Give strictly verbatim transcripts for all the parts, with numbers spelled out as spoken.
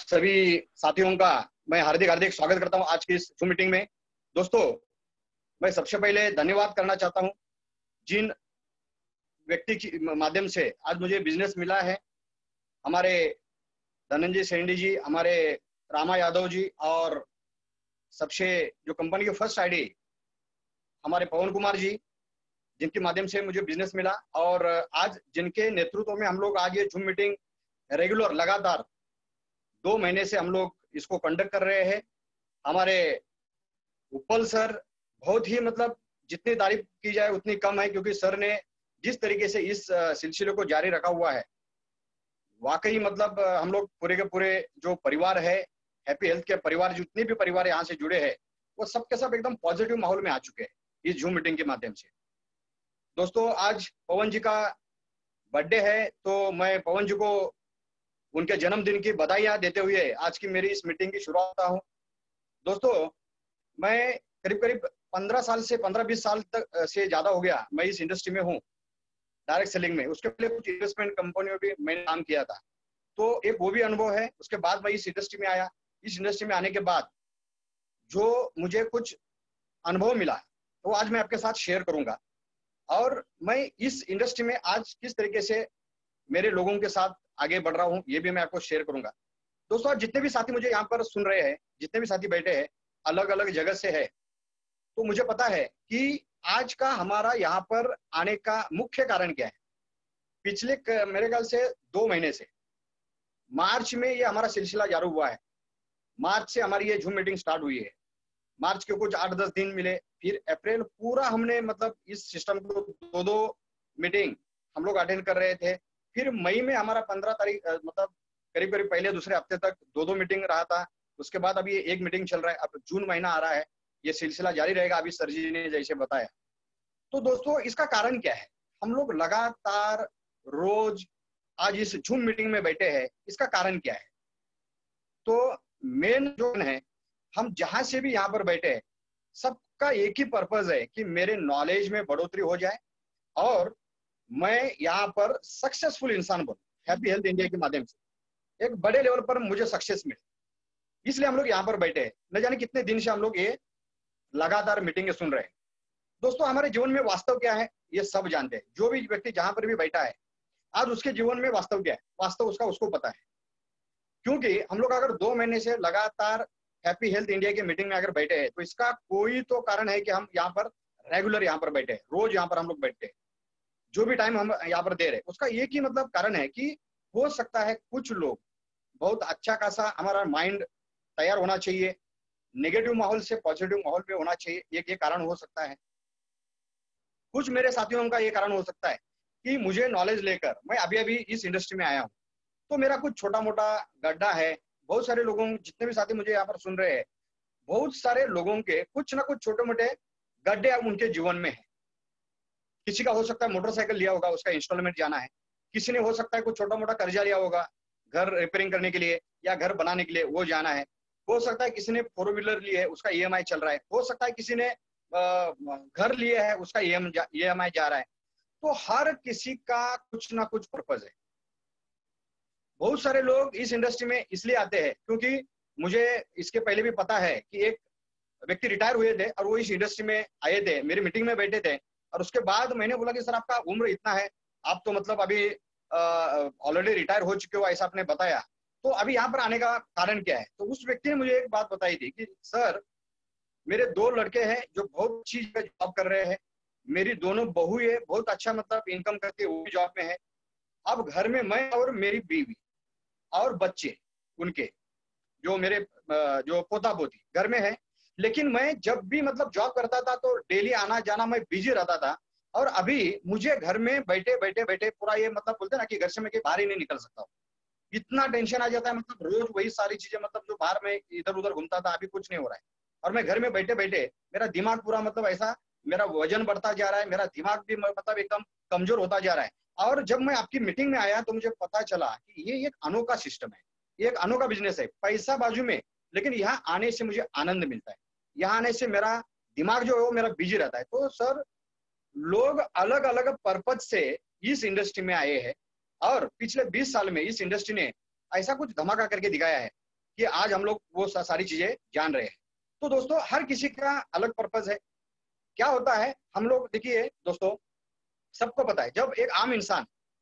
सभी साथियों का मैं हार्दिक हार्दिक स्वागत करता हूं आज की इस जूम मीटिंग में। दोस्तों, मैं सबसे पहले धन्यवाद करना चाहता हूं जिन व्यक्ति के माध्यम से आज मुझे बिजनेस मिला है। हमारे धनंजय सेंडी जी, हमारे रामा यादव जी और सबसे जो कंपनी के फर्स्ट आईडी हमारे पवन कुमार जी, जिनके माध्यम से मुझे बिजनेस मिला। और आज जिनके नेतृत्व में हम लोग आज ये जूम मीटिंग रेगुलर लगातार दो महीने से हम लोग इसको कंडक्ट कर रहे हैं। हमारे उपल सर बहुत ही मतलब जितनी तारीफ की जाए उतनी कम है, क्योंकि सर ने जिस तरीके से इस सिलसिले को जारी रखा हुआ है, वाकई मतलब हम लोग पूरे के पूरे जो परिवार है, हैप्पी हेल्थ के परिवार, जितने भी परिवार यहाँ से जुड़े हैं, वो सब के सब एकदम पॉजिटिव माहौल में आ चुके हैं इस जूम मीटिंग के माध्यम से। दोस्तों, आज पवन जी का बर्थडे है, तो मैं पवन जी को उनके जन्मदिन की बधाइयां देते हुए आज की मेरी इस मीटिंग की शुरुआत करता हूं। दोस्तों, मैं करीब करीब पंद्रह साल से पंद्रह बीस साल तक से ज्यादा हो गया मैं इस इंडस्ट्री में हूं, डायरेक्ट सेलिंग में। उसके पहले कुछ इन्वेस्टमेंट कंपनी में भी मैंने काम किया था, तो एक वो भी अनुभव है। उसके बाद मैं इस इंडस्ट्री में आया। इस इंडस्ट्री में आने के बाद जो मुझे कुछ अनुभव मिला तो आज मैं आपके साथ शेयर करूंगा। और मैं इस इंडस्ट्री में आज किस तरीके से मेरे लोगों के साथ आगे बढ़ रहा हूं, ये भी मैं आपको शेयर करूंगा। दोस्तों, जितने भी साथी मुझे यहाँ पर सुन रहे हैं, जितने भी साथी बैठे हैं, अलग अलग जगह से है, तो मुझे पता है कि आज का हमारा यहाँ पर आने का मुख्य कारण क्या है। पिछले मेरे ख्याल से दो महीने से मार्च में ये हमारा सिलसिला जारी हुआ है। मार्च से हमारी ये जूम मीटिंग स्टार्ट हुई है। मार्च के कुछ आठ दस दिन मिले, फिर अप्रैल पूरा हमने मतलब इस सिस्टम को दो दो मीटिंग हम लोग अटेंड कर रहे थे। फिर मई में हमारा पंद्रह तारीख मतलब करीब करीब पहले दूसरे हफ्ते तक दो दो मीटिंग रहा था। उसके बाद अभी एक मीटिंग चल रहा है। अब जून महीना आ रहा है, ये सिलसिला जारी रहेगा, अभी सर जी ने जैसे बताया। तो दोस्तों, इसका कारण क्या है? हम लोग लगातार रोज आज इस जूम मीटिंग में बैठे हैं, इसका कारण क्या है? तो मेन जो है, हम जहां से भी यहाँ पर बैठे हैं, सबका एक ही पर्पज है कि मेरे नॉलेज में बढ़ोतरी हो जाए और मैं यहाँ पर सक्सेसफुल इंसान बनूं। हैप्पी हेल्थ इंडिया के माध्यम से एक बड़े लेवल पर मुझे सक्सेस मिले, इसलिए हम लोग यहाँ पर बैठे हैं। न जाने कितने दिन से हम लोग ये लगातार मीटिंगें सुन रहे हैं। दोस्तों, हमारे जीवन में वास्तव क्या है ये सब जानते हैं। जो भी व्यक्ति जहां पर भी बैठा है, आज उसके जीवन में वास्तव क्या है, वास्तव उसका उसको पता है। क्योंकि हम लोग अगर दो महीने से लगातार हैप्पी हेल्थ इंडिया की मीटिंग में अगर बैठे हैं, तो इसका कोई तो कारण है कि हम यहाँ पर रेगुलर यहाँ पर बैठे हैं, रोज यहाँ पर हम लोग बैठते हैं। जो भी टाइम हम यहाँ पर दे रहे हैं, उसका एक ही मतलब कारण है कि हो सकता है कुछ लोग बहुत अच्छा खासा हमारा माइंड तैयार होना चाहिए, नेगेटिव माहौल से पॉजिटिव माहौल पे होना चाहिए। एक ये कारण हो सकता है। कुछ मेरे साथियों का ये कारण हो सकता है कि मुझे नॉलेज लेकर मैं अभी अभी इस इंडस्ट्री में आया हूँ, तो मेरा कुछ छोटा मोटा गड्ढा है। बहुत सारे लोगों, जितने भी साथी मुझे यहाँ पर सुन रहे हैं, बहुत सारे लोगों के कुछ ना कुछ छोटे मोटे गड्ढे अब उनके जीवन में है। किसी का हो सकता है मोटरसाइकिल लिया होगा, उसका इंस्टॉलमेंट जाना है। किसी ने हो सकता है कुछ छोटा मोटा कर्जा लिया होगा घर रिपेयरिंग करने के लिए या घर बनाने के लिए, वो जाना है। हो सकता है किसी ने फोर व्हीलर ली है, उसका ई एम आई चल रहा है। हो सकता है किसी ने घर लिए है, उसका ई एम आई जा रहा है। तो हर किसी का कुछ ना कुछ पर्पज है। बहुत सारे लोग इस इंडस्ट्री में इसलिए आते हैं क्योंकि मुझे इसके पहले भी पता है कि एक व्यक्ति रिटायर हुए थे और वो इस इंडस्ट्री में आए थे, मेरी मीटिंग में बैठे थे। और उसके बाद मैंने बोला कि सर, आपका उम्र इतना है, आप तो मतलब अभी ऑलरेडी रिटायर हो चुके हो, ऐसा आपने बताया, तो अभी यहाँ पर आने का कारण क्या है? तो उस व्यक्ति ने मुझे एक बात बताई थी कि सर, मेरे दो लड़के हैं जो बहुत अच्छी जगह जॉब कर रहे हैं। मेरी दोनों बहू है, बहुत अच्छा मतलब इनकम करके वो भी जॉब में है। अब घर में मैं और मेरी बीवी और बच्चे उनके, जो मेरे जो पोता पोती घर में है। लेकिन मैं जब भी मतलब जॉब करता था तो डेली आना जाना मैं बिजी रहता था। और अभी मुझे घर में बैठे बैठे बैठे पूरा ये मतलब बोलते ना कि घर से मैं कहीं बाहर ही नहीं निकल सकता हूँ। इतना टेंशन आ जाता है, मतलब रोज वही सारी चीजें, मतलब जो बाहर में इधर उधर घूमता था, अभी कुछ नहीं हो रहा है। और मैं घर में बैठे बैठे मेरा दिमाग पूरा मतलब ऐसा, मेरा वजन बढ़ता जा रहा है, मेरा दिमाग भी मतलब एकदम कमजोर होता जा रहा है। और जब मैं आपकी मीटिंग में आया तो मुझे पता चला कि ये एक अनोखा सिस्टम है, ये एक अनोखा बिजनेस है। पैसा बाजू में, लेकिन यहाँ आने से मुझे आनंद मिलता है। यहाँ आने से मेरा दिमाग जो है वो मेरा बिजी रहता है। तो सर, लोग अलग अलग पर्पज से इस इंडस्ट्री में आए हैं और पिछले बीस साल में इस इंडस्ट्री ने ऐसा कुछ धमाका करके दिखाया है। कि आज हम लोग वो सारी चीजें जान रहे हैं। तो दोस्तों हर किसी का अलग पर्पज है। क्या होता है, हम लोग देखिए दोस्तों, सबको पता है जब एक आम इंसान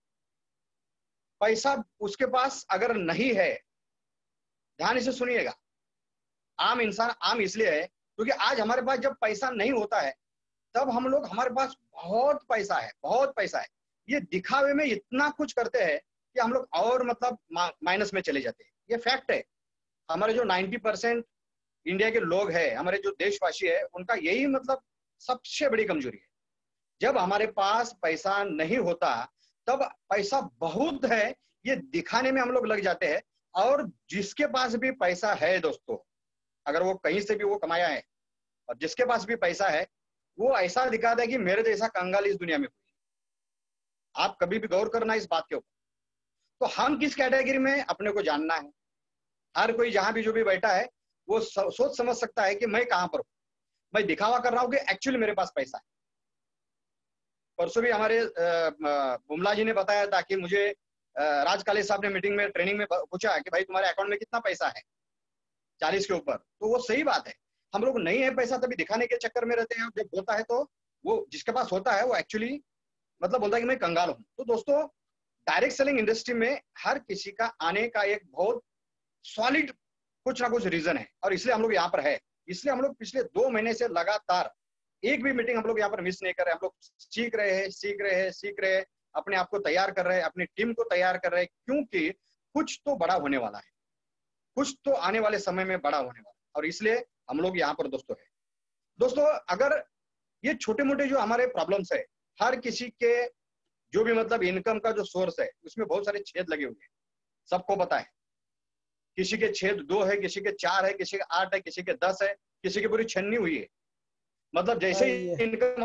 पैसा उसके पास अगर नहीं है, ध्यान से सुनिएगा, आम इंसान आम इसलिए है क्योंकि आज हमारे पास जब पैसा नहीं होता है तब हम लोग, हमारे पास बहुत पैसा है, बहुत पैसा है, ये दिखावे में इतना कुछ करते हैं कि हम लोग और मतलब माइनस में चले जाते हैं। ये फैक्ट है। हमारे जो नब्बे परसेंट इंडिया के लोग हैं, हमारे जो देशवासी है, उनका यही मतलब सबसे बड़ी कमजोरी है। जब हमारे पास पैसा नहीं होता तब पैसा बहुत है ये दिखाने में हम लोग लग जाते हैं। और जिसके पास भी पैसा है दोस्तों, अगर वो कहीं से भी वो कमाया है और जिसके पास भी पैसा है, वो ऐसा दिखाता है कि मेरे जैसा कंगाल इस दुनिया में कोई। आप कभी भी गौर करना इस बात के ऊपर। तो हम किस कैटेगरी में, अपने को जानना है। हर कोई जहां भी जो भी बैठा है वो सोच समझ सकता है कि मैं कहां पर हूं। मैं दिखावा कर रहा हूं कि एक्चुअली मेरे पास पैसा है। परसों भी हमारे बुमला जी ने बताया था कि मुझे राज काले साहब ने मीटिंग में, ट्रेनिंग में पूछा कि भाई तुम्हारे अकाउंट में कितना पैसा है, चालीस के ऊपर। तो वो सही बात है, हम लोग नहीं है पैसा तभी दिखाने के चक्कर में रहते हैं। जब होता है तो वो जिसके पास होता है वो एक्चुअली मतलब बोलता है कि मैं कंगाल हूं। तो दोस्तों डायरेक्ट सेलिंग इंडस्ट्री में हर किसी का आने का एक बहुत सॉलिड कुछ ना कुछ रीजन है और इसलिए हम लोग यहाँ पर है। इसलिए हम लोग पिछले दो महीने से लगातार एक भी मीटिंग हम लोग यहाँ पर मिस नहीं कर रहे। हम लोग सीख रहे हैं सीख रहे हैं सीख रहे हैं अपने आप को तैयार कर रहे हैं, अपनी टीम को तैयार कर रहे हैं, क्योंकि कुछ तो बड़ा होने वाला है, कुछ तो आने वाले समय में बड़ा होने वाला है और इसलिए हम लोग यहाँ पर दोस्तों है। दोस्तों अगर ये छोटे मोटे जो हमारे प्रॉब्लम्स है, हर किसी के जो भी मतलब इनकम का जो सोर्स है उसमें बहुत सारे छेद लगे हुए हैं, सबको पता है। किसी के छेद दो है, किसी के चार है, किसी के आठ है, किसी के दस है, किसी की पूरी छन्नी हुई है। मतलब जैसे ही इनकम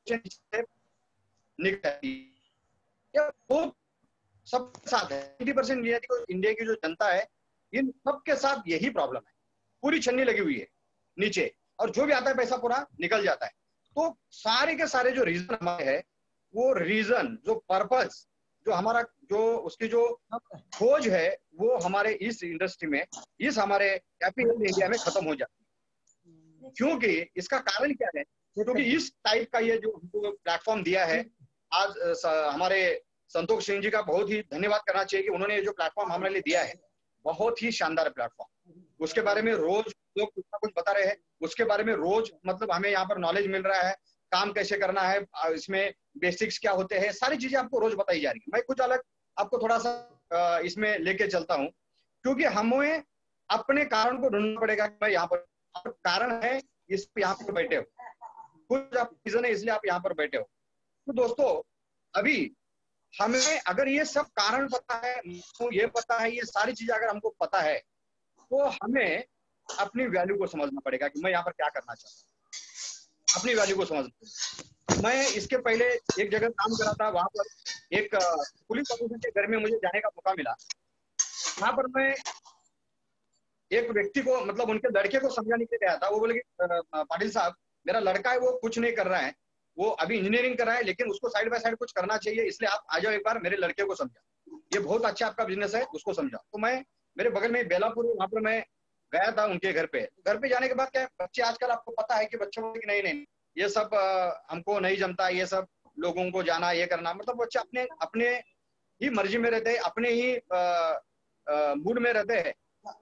निकलती है वो सबके साथ है। नब्बे परसेंट इंडिया की इंडिया की जो जनता है, इन सबके साथ यही प्रॉब्लम है, पूरी छन्नी लगी हुई है नीचे और जो भी आता है पैसा पूरा निकल जाता है। तो सारे के सारे जो रीजन हमारे है, वो रीजन जो पर्पस जो हमारा जो उसकी जो खोज है वो हमारे इस इंडस्ट्री में, इस हमारे कैपिटल इंडिया में खत्म हो जाती है। क्योंकि इसका कारण क्या है, क्योंकि इस टाइप का ये जो हमको प्लेटफॉर्म दिया है, आज हमारे संतोष सिंह जी का बहुत ही धन्यवाद करना चाहिए कि उन्होंने ये जो प्लेटफॉर्म हमारे लिए दिया है, बहुत ही शानदार प्लेटफॉर्म। उसके बारे में रोज लोग कुछ ना कुछ बता रहे हैं, उसके बारे में रोज मतलब हमें यहाँ पर नॉलेज मिल रहा है, काम कैसे करना है, इसमें बेसिक्स क्या होते हैं, सारी चीजें आपको रोज बताई जा रही है। मैं कुछ अलग आपको थोड़ा सा इसमें लेके चलता हूँ, क्योंकि हमें अपने कारण को ढूंढना पड़ेगा कि मैं यहाँ पर, कारण है इस यहाँ पर बैठे हो, कुछ आप रीजन है इसलिए आप यहाँ पर बैठे हो। तो दोस्तों अभी हमें अगर ये सब कारण पता है, ये पता है, ये सारी चीजें अगर हमको पता है, तो हमें अपनी वैल्यू को समझना पड़ेगा कि मैं यहाँ पर क्या करना चाहता हूँ, अपनी वैल्यू को समझना। मैं इसके पहले एक जगह काम करा था, वहां पर एक पुलिस ऑफिसर के घर में मुझे जाने का मौका मिला। वहां पर मैं एक व्यक्ति को मतलब उनके लड़के को समझाने के लिए गया था। वो बोले कि पाटिल साहब, मेरा लड़का है वो कुछ नहीं कर रहा है, वो अभी इंजीनियरिंग कर रहा है, लेकिन उसको साइड बाय साइड कुछ करना चाहिए, इसलिए आप आ जाओ एक बार, मेरे लड़के को समझा, ये बहुत अच्छा आपका बिजनेस है, उसको समझा। तो मैं मेरे बगल में बेलापुर, वहां पर मैं गया था उनके घर पे। घर पे जाने के बाद क्या, बच्चे आजकल आपको पता है कि बच्चों को नहीं नहीं ये सब हमको नहीं जमता, ये सब लोगों को जाना ये करना, मतलब बच्चे अपने अपने ही मर्जी में रहते हैं, अपने ही मूड में रहते हैं।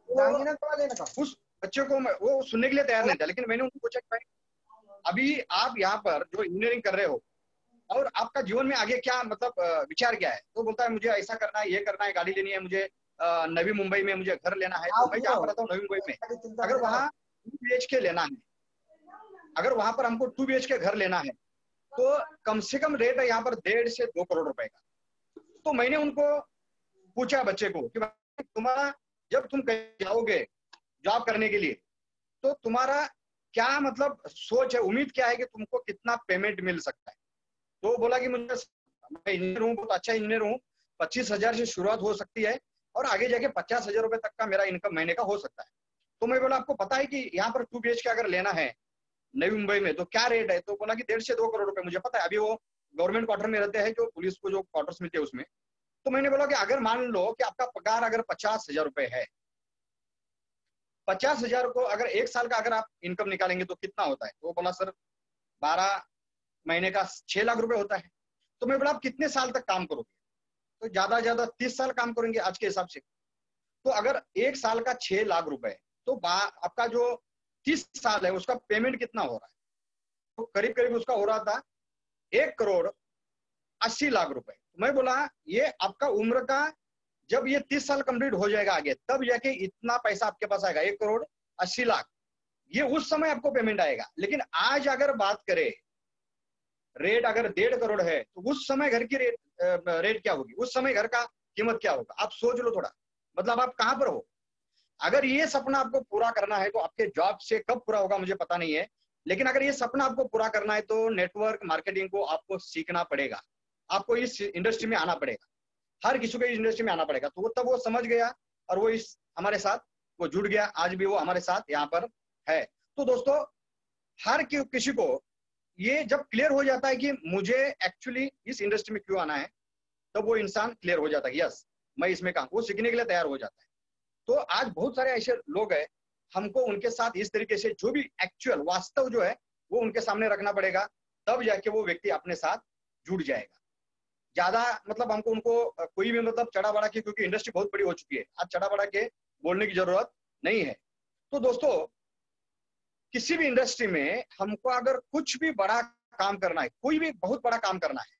तो उस बच्चे को वो सुनने के लिए तैयार नहीं था, लेकिन मैंने उनको पूछा कि भाई अभी आप यहाँ पर जो इंजीनियरिंग कर रहे हो और आपका जीवन में आगे क्या मतलब विचार क्या है। तो बोलता है मुझे ऐसा करना है, ये करना है, गाड़ी लेनी है, मुझे नवी मुंबई में मुझे घर लेना है। तो मैं जहाँ पर रहता हूँ नवी मुंबई में, अगर वहाँ टू बी एच के लेना है, अगर वहां पर हमको टू बी एच के घर लेना है तो कम से कम रेट है यहाँ पर डेढ़ से दो करोड़ रुपए का। तो मैंने उनको पूछा बच्चे को कि तुम्हारा जब तुम कहीं जाओगे जॉब करने के लिए तो तुम्हारा क्या मतलब सोच है, उम्मीद क्या है कि तुमको कितना पेमेंट मिल सकता है। तो बोला कि मुझे, मैं इंजीनियर हूँ, बहुत अच्छा इंजीनियर हूँ, पच्चीस हजार से शुरुआत हो सकती है और आगे जाके पचास हजार रुपए तक का मेरा इनकम महीने का हो सकता है। तो मैं बोला आपको पता है कि यहाँ पर टू बी एच के अगर लेना है नवी मुंबई में तो क्या रेट है। तो बोला कि डेढ़ से दो करोड़ रुपए मुझे पता है। अभी वो गवर्नमेंट क्वार्टर में रहते हैं, जो पुलिस को जो क्वार्टर्स मिलते हैं उसमें। तो मैंने बोला कि अगर मान लो कि आपका पगार अगर पचास हजार रुपए है पचास हजार को अगर एक साल का अगर आप इनकम निकालेंगे तो कितना होता है? तो वो बोला सर बारह महीने का छह लाख रुपए होता है। तो मैं बोला आप कितने साल तक काम करोगे? तो ज्यादा ज्यादा तीस साल काम करेंगे आज के हिसाब से। तो अगर एक साल का छह लाख रुपए, तो आपका जो तीस साल है उसका पेमेंट कितना हो रहा है? तो करीब करीब उसका हो रहा था एक करोड़ अस्सी लाख रुपए। तो मैं बोला ये आपका उम्र का जब ये तीस साल कंप्लीट हो जाएगा आगे, तब जाके इतना पैसा आपके पास आएगा, एक करोड़ अस्सी लाख। ये उस समय आपको पेमेंट आएगा। लेकिन आज अगर बात करें, रेट अगर डेढ़ करोड़ है तो उस समय घर की रेट रेट क्या होगी? उस समय घर का कीमत क्या होगा? आप सोच लो थोड़ा, मतलब आप कहां पर हो। अगर ये सपना आपको पूरा करना है तो आपके जॉब से कब पूरा होगा मुझे पता नहीं है, लेकिन अगर ये सपना आपको पूरा करना है तो नेटवर्क मार्केटिंग को आपको सीखना पड़ेगा, आपको इस इंडस्ट्री में आना पड़ेगा, हर किसी को इस इंडस्ट्री में आना पड़ेगा। तो वो तब वो समझ गया और वो इस हमारे साथ वो जुड़ गया, आज भी वो हमारे साथ यहाँ पर है। तो दोस्तों हर किसी को ये जब क्लियर हो जाता है कि मुझे एक्चुअली इस इंडस्ट्री में क्यों आना है, तब तो वो इंसान क्लियर हो जाता है, यस मैं इसमें काम, वो सीखने के लिए तैयार हो जाता है। तो आज बहुत सारे ऐसे लोग हैं, हमको उनके साथ इस तरीके से जो भी एक्चुअल वास्तव जो है वो उनके सामने रखना पड़ेगा, तब जाके वो व्यक्ति अपने साथ जुड़ जाएगा। ज्यादा मतलब हमको उनको कोई भी मतलब चढ़ा बढ़ा के, क्योंकि इंडस्ट्री बहुत बड़ी हो चुकी है, आज चढ़ा बढ़ा के बोलने की जरूरत नहीं है। तो दोस्तों किसी भी इंडस्ट्री में हमको अगर कुछ भी बड़ा काम करना है, कोई भी बहुत बड़ा काम करना है,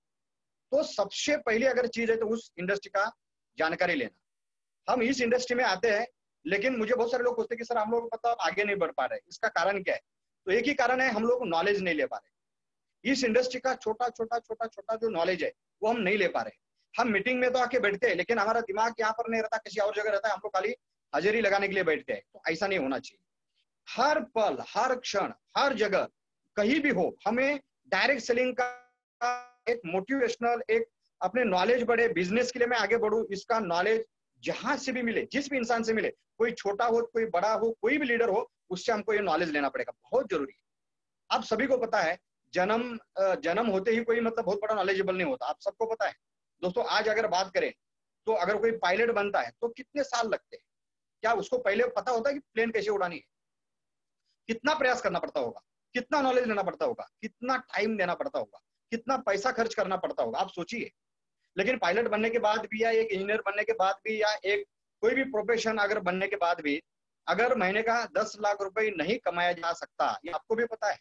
तो सबसे पहले अगर चीज है तो उस इंडस्ट्री का जानकारी लेना। हम इस इंडस्ट्री में आते हैं, लेकिन मुझे बहुत सारे लोग पूछते हैं कि सर हम लोग मतलब आगे नहीं बढ़ पा रहे, इसका कारण क्या है? तो एक ही कारण है, हम लोग नॉलेज नहीं ले पा रहे। इस इंडस्ट्री का छोटा छोटा छोटा छोटा जो नॉलेज है वो हम नहीं ले पा रहे। हम मीटिंग में तो आके बैठते हैं, लेकिन हमारा दिमाग यहाँ पर नहीं रहता, किसी और जगह रहता है, हम लोग खाली हाजिरी लगाने के लिए बैठते हैं। तो ऐसा नहीं होना चाहिए। हर पल, हर क्षण, हर जगह, कहीं भी हो, हमें डायरेक्ट सेलिंग का एक मोटिवेशनल, एक अपने नॉलेज बढ़े, बिजनेस के लिए मैं आगे बढ़ूं, इसका नॉलेज जहां से भी मिले, जिस भी इंसान से मिले, कोई छोटा हो, कोई बड़ा हो, कोई भी लीडर हो, उससे हमको ये नॉलेज लेना पड़ेगा, बहुत जरूरी है। आप सभी को पता है, जन्म जन्म होते ही कोई मतलब बहुत बड़ा नॉलेजेबल नहीं होता, आप सबको पता है। दोस्तों आज अगर बात करें तो अगर कोई पायलट बनता है तो कितने साल लगते हैं? क्या उसको पहले पता होता है कि प्लेन कैसे उड़ानी है? कितना प्रयास करना पड़ता होगा, कितना नॉलेज लेना पड़ता होगा, कितना टाइम देना पड़ता होगा, कितना पैसा खर्च करना पड़ता होगा, आप सोचिए। लेकिन पायलट बनने के बाद भी, या एक इंजीनियर बनने के बाद भी, या एक कोई भी प्रोफेशन अगर बनने के बाद भी, अगर महीने का दस लाख रुपए नहीं कमाया जा सकता, ये आपको भी पता है।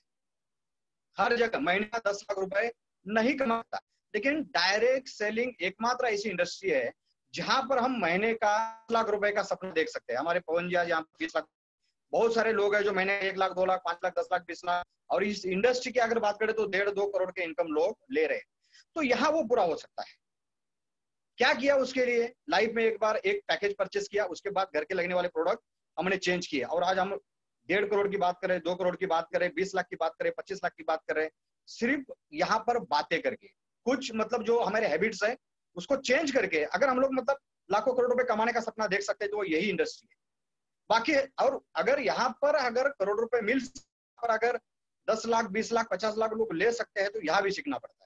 हर जगह महीने का दस लाख रुपए नहीं कमाता। लेकिन डायरेक्ट सेलिंग एकमात्र ऐसी इंडस्ट्री है जहां पर हम महीने का लाख रुपए का सपना देख सकते हैं। हमारे पवन जी आज यहाँ बीस लाख, बहुत सारे लोग हैं जो महीने एक लाख, दो लाख, पांच लाख, दस लाख, बीस लाख, और इस इंडस्ट्री की अगर बात करें तो डेढ़ दो करोड़ के इनकम लोग ले रहे हैं। तो यहाँ वो पूरा हो सकता है। क्या किया उसके लिए? लाइफ में एक बार एक पैकेज परचेस किया, उसके बाद घर के लगने वाले प्रोडक्ट हमने चेंज किए, और आज हम डेढ़ करोड़ की बात करें, दो करोड़ की बात करें, बीस लाख की बात करें, पच्चीस लाख की बात करें, सिर्फ यहाँ पर बातें करके, कुछ मतलब जो हमारे हैबिट्स है उसको चेंज करके अगर हम लोग मतलब लाखों करोड़ रुपए कमाने का सपना देख सकते हैं तो यही इंडस्ट्री है। बाकी और अगर यहाँ पर अगर करोड़ रुपए मिल पर अगर दस लाख, बीस लाख, पचास लाख लोग ले सकते हैं तो यहाँ भी सीखना पड़ता है,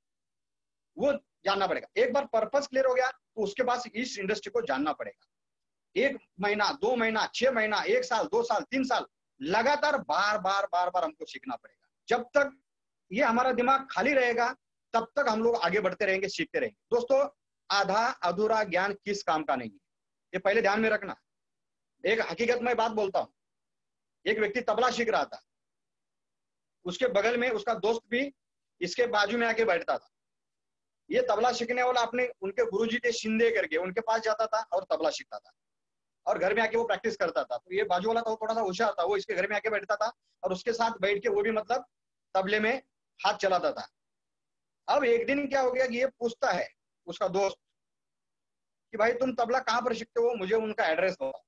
वो जानना पड़ेगा। एक बार पर्पस क्लियर हो गया तो उसके बाद इस इंडस्ट्री को जानना पड़ेगा। एक महीना, दो महीना, छह महीना, एक साल, दो साल, तीन साल, लगातार बार बार बार बार हमको सीखना पड़ेगा। जब तक ये हमारा दिमाग खाली रहेगा तब तक हम लोग आगे बढ़ते रहेंगे, सीखते रहेंगे। दोस्तों आधा अधूरा ज्ञान किस काम का नहीं है, ये पहले ध्यान में रखना। एक हकीकत में बात बोलता हूं, एक व्यक्ति तबला सीख रहा था, उसके बगल में उसका दोस्त भी इसके बाजू में आके बैठता था। ये तबला सीखने वाला अपने उनके गुरुजी थे शिंदे करके, उनके पास जाता था और तबला सीखता था, और घर में आके वो प्रैक्टिस करता था। तो ये बाजू वाला था वो थोड़ा सा होशियार था, वो इसके घर में आके बैठता था और उसके साथ बैठ के वो भी मतलब तबले में हाथ चलाता था। अब एक दिन क्या हो गया कि ये पूछता है उसका दोस्त कि भाई तुम तबला कहाँ पर सीखते हो, मुझे उनका एड्रेस दो।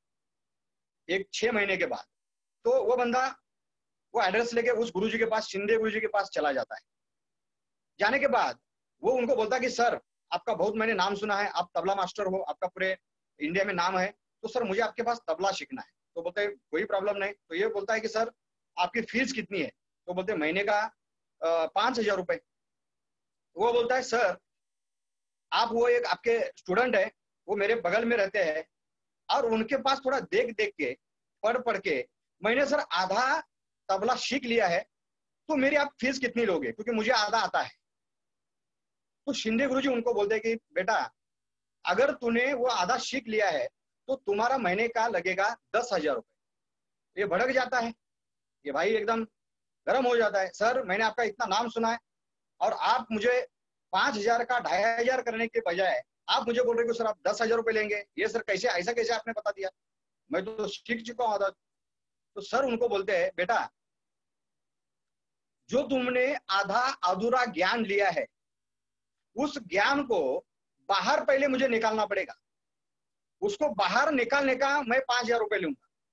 एक छह महीने के बाद तो वो बंदा वो एड्रेस लेके उस गुरुजी के पास, शिंदे गुरुजी के पास चला जाता है। जाने के बाद वो उनको बोलता है कि सर आपका बहुत मैंने नाम सुना है, आप तबला मास्टर हो, आपका पूरे इंडिया में नाम है, तो सर मुझे आपके पास तबला सीखना है। तो बोलते हैं कोई प्रॉब्लम नहीं। तो ये बोलता है कि सर आपकी फीस कितनी है? तो बोलते हैं महीने का पांच हजार रुपए। वो बोलता है सर आप वो एक आपके स्टूडेंट है, वो मेरे बगल में रहते हैं, और उनके पास थोड़ा देख देख के, पढ़ पढ़ के मैंने सर आधा तबला सीख लिया है, तो मेरी आप फीस कितनी लोगे, क्योंकि मुझे आधा आता है। तो शिंदे गुरुजी उनको बोलते हैं कि बेटा अगर तूने वो आधा सीख लिया है तो तुम्हारा महीने का लगेगा दस हजार रुपए। ये भड़क जाता है, ये भाई एकदम गर्म हो जाता है, सर मैंने आपका इतना नाम सुना है और आप मुझे पांच हजार का ढाई हजार करने के बजाय आप मुझे बोल रहे हो सर आप दस हजार रुपए लेंगे, ये सर कैसे, ऐसा कैसे आपने बता दिया, मैं तो सीख चुका हूँ आधा। तो सर उनको बोलते हैं बेटा जो तुमने आधा अधूरा ज्ञान लिया है उस ज्ञान को बाहर पहले मुझे निकालना पड़ेगा, उसको बाहर निकालने का मैं पांच हजार रुपए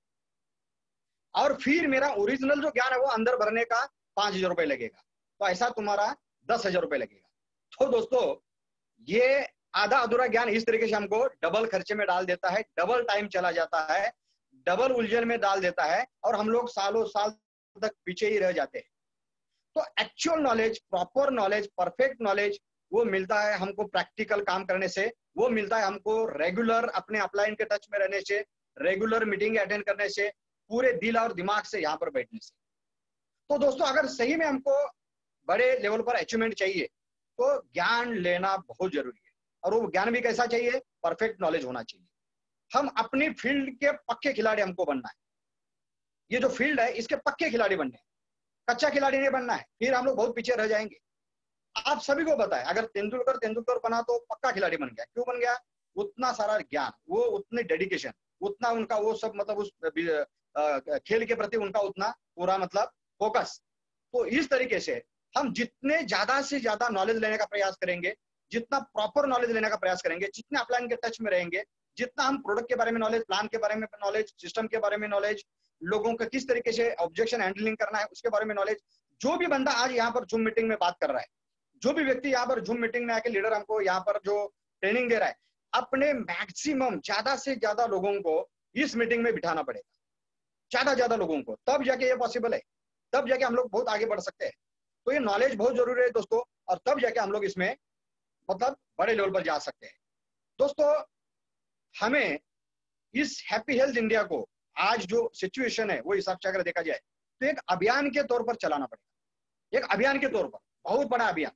लूंगा और फिर मेरा ओरिजिनल जो ज्ञान है वो अंदर भरने का पांच हजार रुपए लगेगा, तो ऐसा तुम्हारा दस हजार रुपए लगेगा। तो दोस्तों ये आधा अधूरा ज्ञान इस तरीके से हमको डबल खर्चे में डाल देता है, डबल टाइम चला जाता है, डबल उलझन में डाल देता है और हम लोग सालों साल तक पीछे ही रह जाते हैं। तो actual knowledge, proper knowledge, perfect knowledge वो मिलता है हमको प्रैक्टिकल काम करने से, वो मिलता है हमको रेगुलर अपने अपलाइन के टच में रहने से, रेगुलर मीटिंग अटेंड करने से, पूरे दिल और दिमाग से यहाँ पर बैठने से। तो दोस्तों अगर सही में हमको बड़े लेवल पर अचीवमेंट चाहिए तो ज्ञान लेना बहुत जरूरी है, और वो ज्ञान भी कैसा चाहिए, परफेक्ट नॉलेज होना चाहिए। हम अपनी फील्ड के पक्के खिलाड़ी हमको बनना है, ये जो फील्ड है इसके पक्के खिलाड़ी बनने हैं, कच्चा खिलाड़ी नहीं बनना है, फिर हम लोग बहुत पीछे रह जाएंगे। आप सभी को पता है अगर तेंदुलकर तेंदुलकर बना तो पक्का खिलाड़ी बन गया, क्यों बन गया, उतना सारा ज्ञान, वो उतनी डेडिकेशन, उतना उनका वो सब मतलब उस खेल के प्रति उनका उतना पूरा मतलब फोकस। तो इस तरीके से हम जितने ज्यादा से ज्यादा नॉलेज लेने का प्रयास करेंगे, जितना प्रॉपर नॉलेज लेने का प्रयास करेंगे, जितने अपलाइन के टच में रहेंगे, जितना हम प्रोडक्ट के बारे में नॉलेज, प्लान के बारे में नॉलेज, सिस्टम के बारे में नॉलेज, लोगों का किस तरीके से ऑब्जेक्शन हैंडलिंग करना है उसके बारे में नॉलेज। जो भी बंदा आज यहाँ पर जूम मीटिंग में बात कर रहा है, जो भी व्यक्ति यहाँ पर जूम मीटिंग में आके लीडर हमको यहाँ पर जो ट्रेनिंग दे रहा है, अपने मैक्सिमम ज्यादा से ज्यादा लोगों को इस मीटिंग में बिठाना पड़ेगा, ज्यादा ज्यादा लोगों को, तब जाके ये पॉसिबल है, तब जाके हम लोग बहुत आगे बढ़ सकते हैं। तो ये नॉलेज बहुत जरूरी है दोस्तों, और तब जाके हम लोग इसमें मतलब बड़े लेवल पर जा सकते हैं। दोस्तों हमें इस हैप्पी हेल्थ इंडिया को आज जो सिचुएशन है वो हिसाब से अगर देखा जाए तो एक अभियान के तौर पर चलाना पड़ेगा, एक अभियान के तौर पर, बहुत बड़ा अभियान,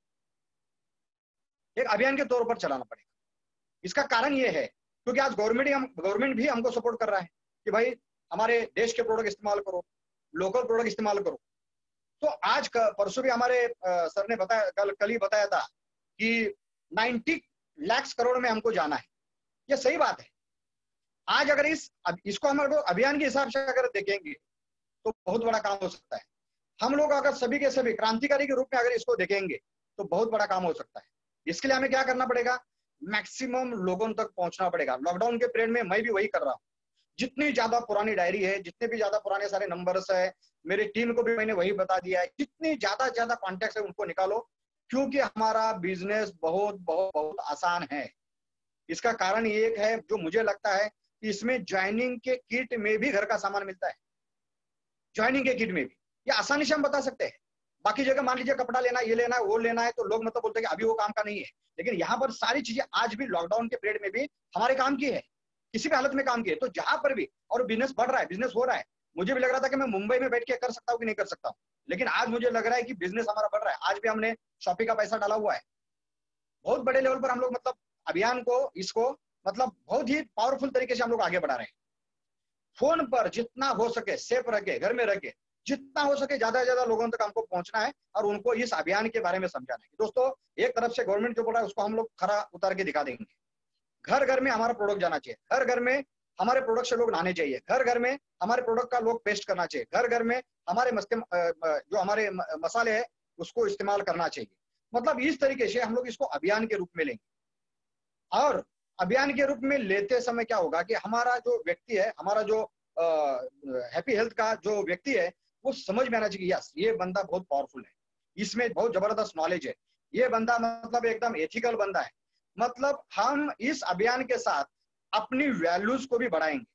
एक अभियान के तौर पर चलाना पड़ेगा। इसका कारण ये है क्योंकि आज गवर्नमेंट हम गवर्नमेंट भी हमको सपोर्ट कर रहा है कि भाई हमारे देश के प्रोडक्ट इस्तेमाल करो, लोकल प्रोडक्ट इस्तेमाल करो। तो आज परसों भी हमारे आ, सर ने बताया, कल कल ही बताया था कि नब्बे लाख करोड़ में हमको जाना है, ये सही बात है। आज अगर इस इसको हम अभियान के हिसाब से अगर देखेंगे तो बहुत बड़ा काम हो सकता है। हम लोग अगर सभी के सभी क्रांतिकारी के रूप में अगर इसको देखेंगे तो बहुत बड़ा काम हो सकता है। इसके लिए हमें क्या करना पड़ेगा, मैक्सिमम लोगों तक पहुंचना पड़ेगा। लॉकडाउन के पीरियड में मैं भी वही कर रहा हूँ, जितनी ज्यादा पुरानी डायरी है, जितने भी ज्यादा पुराने सारे नंबर्स है, मेरी टीम को भी मैंने वही बता दिया है, जितनी ज्यादा ज्यादा कॉन्टेक्ट है उनको निकालो, क्योंकि हमारा बिजनेस बहुत बहुत बहुत आसान है। इसका कारण ये एक है जो मुझे लगता है कि इसमें ज्वाइनिंग के किट में भी घर का सामान मिलता है, ज्वाइनिंग के किट में भी, ये आसानी से हम बता सकते हैं। बाकी जगह मान लीजिए कपड़ा लेना, ये लेना है, वो लेना है, तो लोग मतलब बोलते हैं कि अभी वो काम का नहीं है, लेकिन यहाँ पर सारी चीजें आज भी लॉकडाउन के पीरियड में भी हमारे काम की है, किसी भी हालत में काम की है। तो जहां पर भी, और बिजनेस बढ़ रहा है, बिजनेस हो रहा है। मुझे भी लग रहा था कि मैं मुंबई में बैठ के कर सकता हूँ कि नहीं कर सकता हूँ, लेकिन आज मुझे लग रहा है कि बिजनेस हमारा बढ़ रहा है। आज भी हमने शॉपिंग का पैसा डाला हुआ है, बहुत बड़े लेवल पर हम लोग मतलब अभियान को, इसको मतलब बहुत ही पावरफुल तरीके से हम लोग आगे बढ़ा रहे हैं। फोन पर जितना हो सके सेफ रह के, घर में रह के, जितना हो सके ज्यादा से ज्यादा लोगों तक हमको पहुंचना है और उनको इस अभियान के बारे में समझाना है। दोस्तों एक तरफ से गवर्नमेंट जो बोल रहा है उसको हम लोग खरा उतार के दिखा देंगे। घर घर में हमारा प्रोडक्ट जाना चाहिए, घर घर में हमारे प्रोडक्ट से लोग नहाने चाहिए, घर घर में हमारे प्रोडक्ट का लोग पेस्ट करना चाहिए, घर घर में हमारे मस्ते जो हमारे मसाले है उसको इस्तेमाल करना चाहिए। मतलब इस तरीके से हम लोग इसको अभियान के रूप में लेंगे, और अभियान के रूप में लेते समय क्या होगा कि हमारा जो व्यक्ति है, हमारा जो हैप्पी हेल्थ का जो व्यक्ति है, वो समझ में आना चाहिए यस ये बंदा बहुत पावरफुल है, इसमें बहुत जबरदस्त नॉलेज है, ये बंदा मतलब एकदम एथिकल बंदा है। मतलब हम इस अभियान के साथ अपनी वैल्यूज को भी बढ़ाएंगे।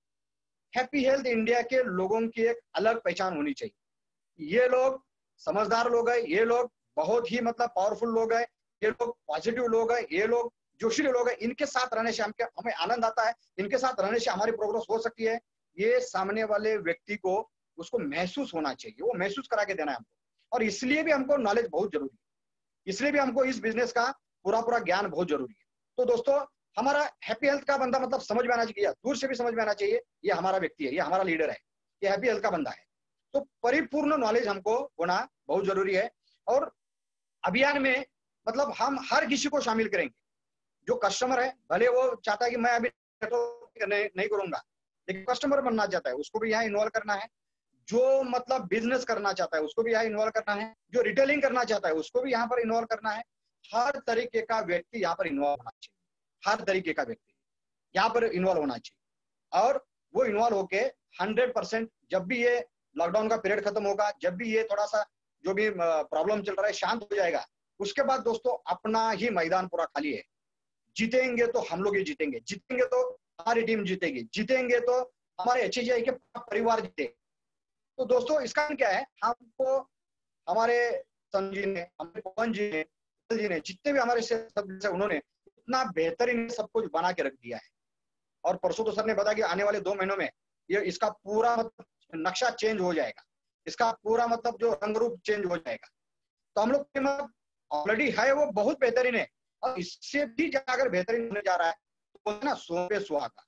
हैप्पी हेल्थ इंडिया के लोगों की एक अलग पहचान होनी चाहिए। ये लोग समझदार लोग हैं, ये लोग बहुत ही मतलब पावरफुल लोग हैं, ये लोग पॉजिटिव लोग हैं, ये लोग जोशीले लोग हैं, इनके साथ रहने से हमके हमें आनंद आता है, इनके साथ रहने से हमारी प्रोग्रेस हो सकती है। ये सामने वाले व्यक्ति को उसको महसूस होना चाहिए, वो महसूस करा के देना है हमको। और इसलिए भी हमको नॉलेज बहुत जरूरी है, इसलिए भी हमको इस बिजनेस का पूरा पूरा ज्ञान बहुत जरूरी है। तो दोस्तों, हमारा हैप्पी हेल्थ का बंदा मतलब समझ में आना चाहिए, दूर से भी समझ में आना चाहिए, ये हमारा व्यक्ति है, ये हमारा लीडर है, ये हैप्पी हेल्थ का बंदा है। तो परिपूर्ण नॉलेज हमको होना बहुत जरूरी है। और अभियान में मतलब हम हर किसी को शामिल करेंगे। जो कस्टमर है, भले वो चाहता है कि मैं अभी नहीं, नहीं करूंगा, लेकिन कस्टमर बनना चाहता है, उसको भी यहाँ इन्वॉल्व करना है। जो मतलब बिजनेस करना चाहता है, उसको भी यहाँ इन्वॉल्व करना है। जो रिटेलिंग करना चाहता है, उसको भी यहाँ पर इन्वॉल्व करना है। हर तरीके का व्यक्ति यहाँ पर इन्वॉल्व होना चाहिए, हर तरीके का व्यक्ति यहाँ पर इन्वॉल्व होना चाहिए। और वो इन्वॉल्व होके हंड्रेड परसेंट जब भी ये लॉकडाउन का पीरियड खत्म होगा, जब भी ये थोड़ा सा जो भी प्रॉब्लम चल रहा है शांत हो जाएगा, उसके बाद दोस्तों अपना ही मैदान पूरा खाली है। जीतेंगे तो हम लोग ही जीतेंगे, जीतेंगे तो हमारी टीम जीतेगी, जीतेंगे तो हमारे एच ई आई के परिवार जीतेंगे। तो दोस्तों, इसका क्या है, हमको हमारे संजय ने, हमारे पवन जी ने, जी ने, जितने भी हमारे सब उन्होंने इतना बेहतरीन सब कुछ बना के रख दिया है। और परसों तो सर ने बताया कि आने वाले दो महीनों में ये इसका पूरा मतलब नक्शा चेंज हो जाएगा, इसका पूरा मतलब जो रंग रूप चेंज हो जाएगा। तो हम लोग ऑलरेडी है वो बहुत बेहतरीन है, और इससे भी अगर बेहतरीन होने जा रहा है तो ना सौ पे सुहागा।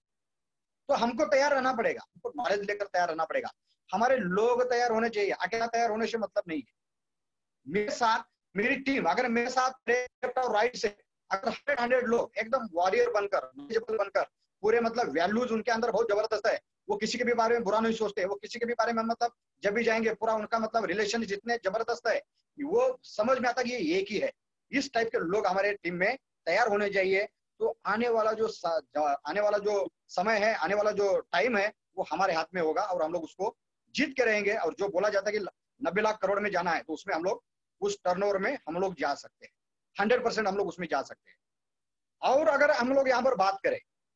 तो हमको तैयार रहना पड़ेगा, हमको नॉलेज लेकर तैयार रहना पड़ेगा। हमारे लोग तैयार होने चाहिए, अकेला तैयार होने से मतलब नहीं है। मेरे साथ मेरी टीम, अगर मेरे साथ लेफ्ट और राइट से अगर हंड्रेड हंड्रेड लोग एकदम वॉरियर बनकर, बनकर पूरे मतलब वैल्यूज उनके अंदर बहुत जबरदस्त है, वो किसी के भी बारे में बुरा नहीं सोचते, वो किसी के भी बारे में मतलब जब भी जाएंगे पूरा उनका मतलब रिलेशन जितने जबरदस्त है, वो समझ में आता कि ये एक ही है। इस टाइप के लोग हमारे टीम में तैयार होने चाहिए। तो आने वाला जो आने वाला जो समय है, आने वाला जो टाइम है, वो हमारे हाथ में होगा और हम लोग उसको जीत के रहेंगे। और जो बोला जाता है कि नब्बे लाख करोड़ में जाना है, तो उसमें हम लोग उस टर्नओवर में हम लोग जा सकते हैं, हंड्रेड परसेंट हम लोग उसमें जा सकते हैं। और अगर हम लोग यहाँ पर बात करें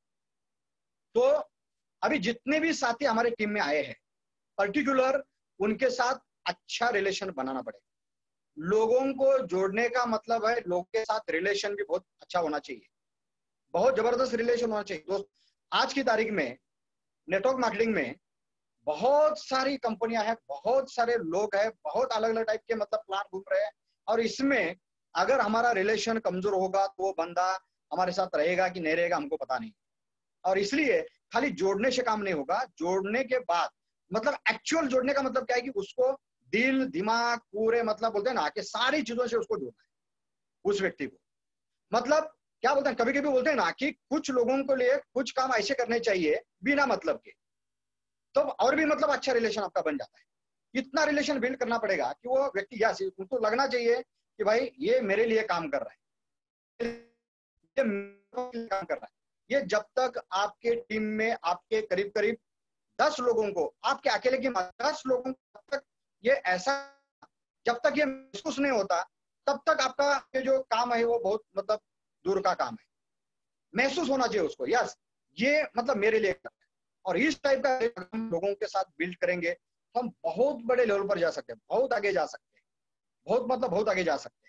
तो अभी जितने भी साथी हमारे टीम में आए हैं, पर्टिकुलर उनके साथ अच्छा रिलेशन बनाना पड़ेगा। लोगों को जोड़ने का मतलब है लोगों के साथ रिलेशन भी बहुत अच्छा होना चाहिए, बहुत जबरदस्त रिलेशन होना चाहिए। दोस्त, आज की तारीख में नेटवर्क मार्केटिंग में बहुत सारी कंपनियां हैं, बहुत सारे लोग हैं, बहुत अलग अलग टाइप के मतलब प्लान घूम रहे हैं। और इसमें अगर हमारा रिलेशन कमजोर होगा तो वो बंदा हमारे साथ रहेगा कि नहीं रहेगा हमको पता नहीं। और इसलिए खाली जोड़ने से काम नहीं होगा, जोड़ने के बाद मतलब एक्चुअल जोड़ने का मतलब क्या है कि उसको दिल दिमाग पूरे मतलब बोलते हैं ना कि सारी चीजों से उसको जोड़ना है उस व्यक्ति को। मतलब क्या बोलते हैं, कभी कभी बोलते हैं ना कि कुछ लोगों को लिए कुछ काम ऐसे करने चाहिए बिना मतलब के, तो और भी मतलब अच्छा रिलेशन आपका बन जाता है। इतना रिलेशन बिल्ड करना पड़ेगा कि वो व्यक्ति या उनको लगना चाहिए कि भाई ये मेरे लिए काम कर रहा है, ये मेरे लिए काम कर रहा है। ये जब तक आपके टीम में आपके करीब करीब दस लोगों को, आपके अकेले की दस लोगों को तक ये ऐसा, जब तक ये महसूस नहीं होता तब तक आपका ये जो काम है वो बहुत मतलब दूर का काम है। महसूस होना चाहिए उसको, यस ये मतलब मेरे लिए कर रहा है। और इस टाइप का हम लोगों के साथ बिल्ड करेंगे तो हम बहुत बड़े लेवल पर जा सकते हैं, बहुत आगे जा सकते हैं, बहुत मतलब बहुत आगे जा सकते हैं।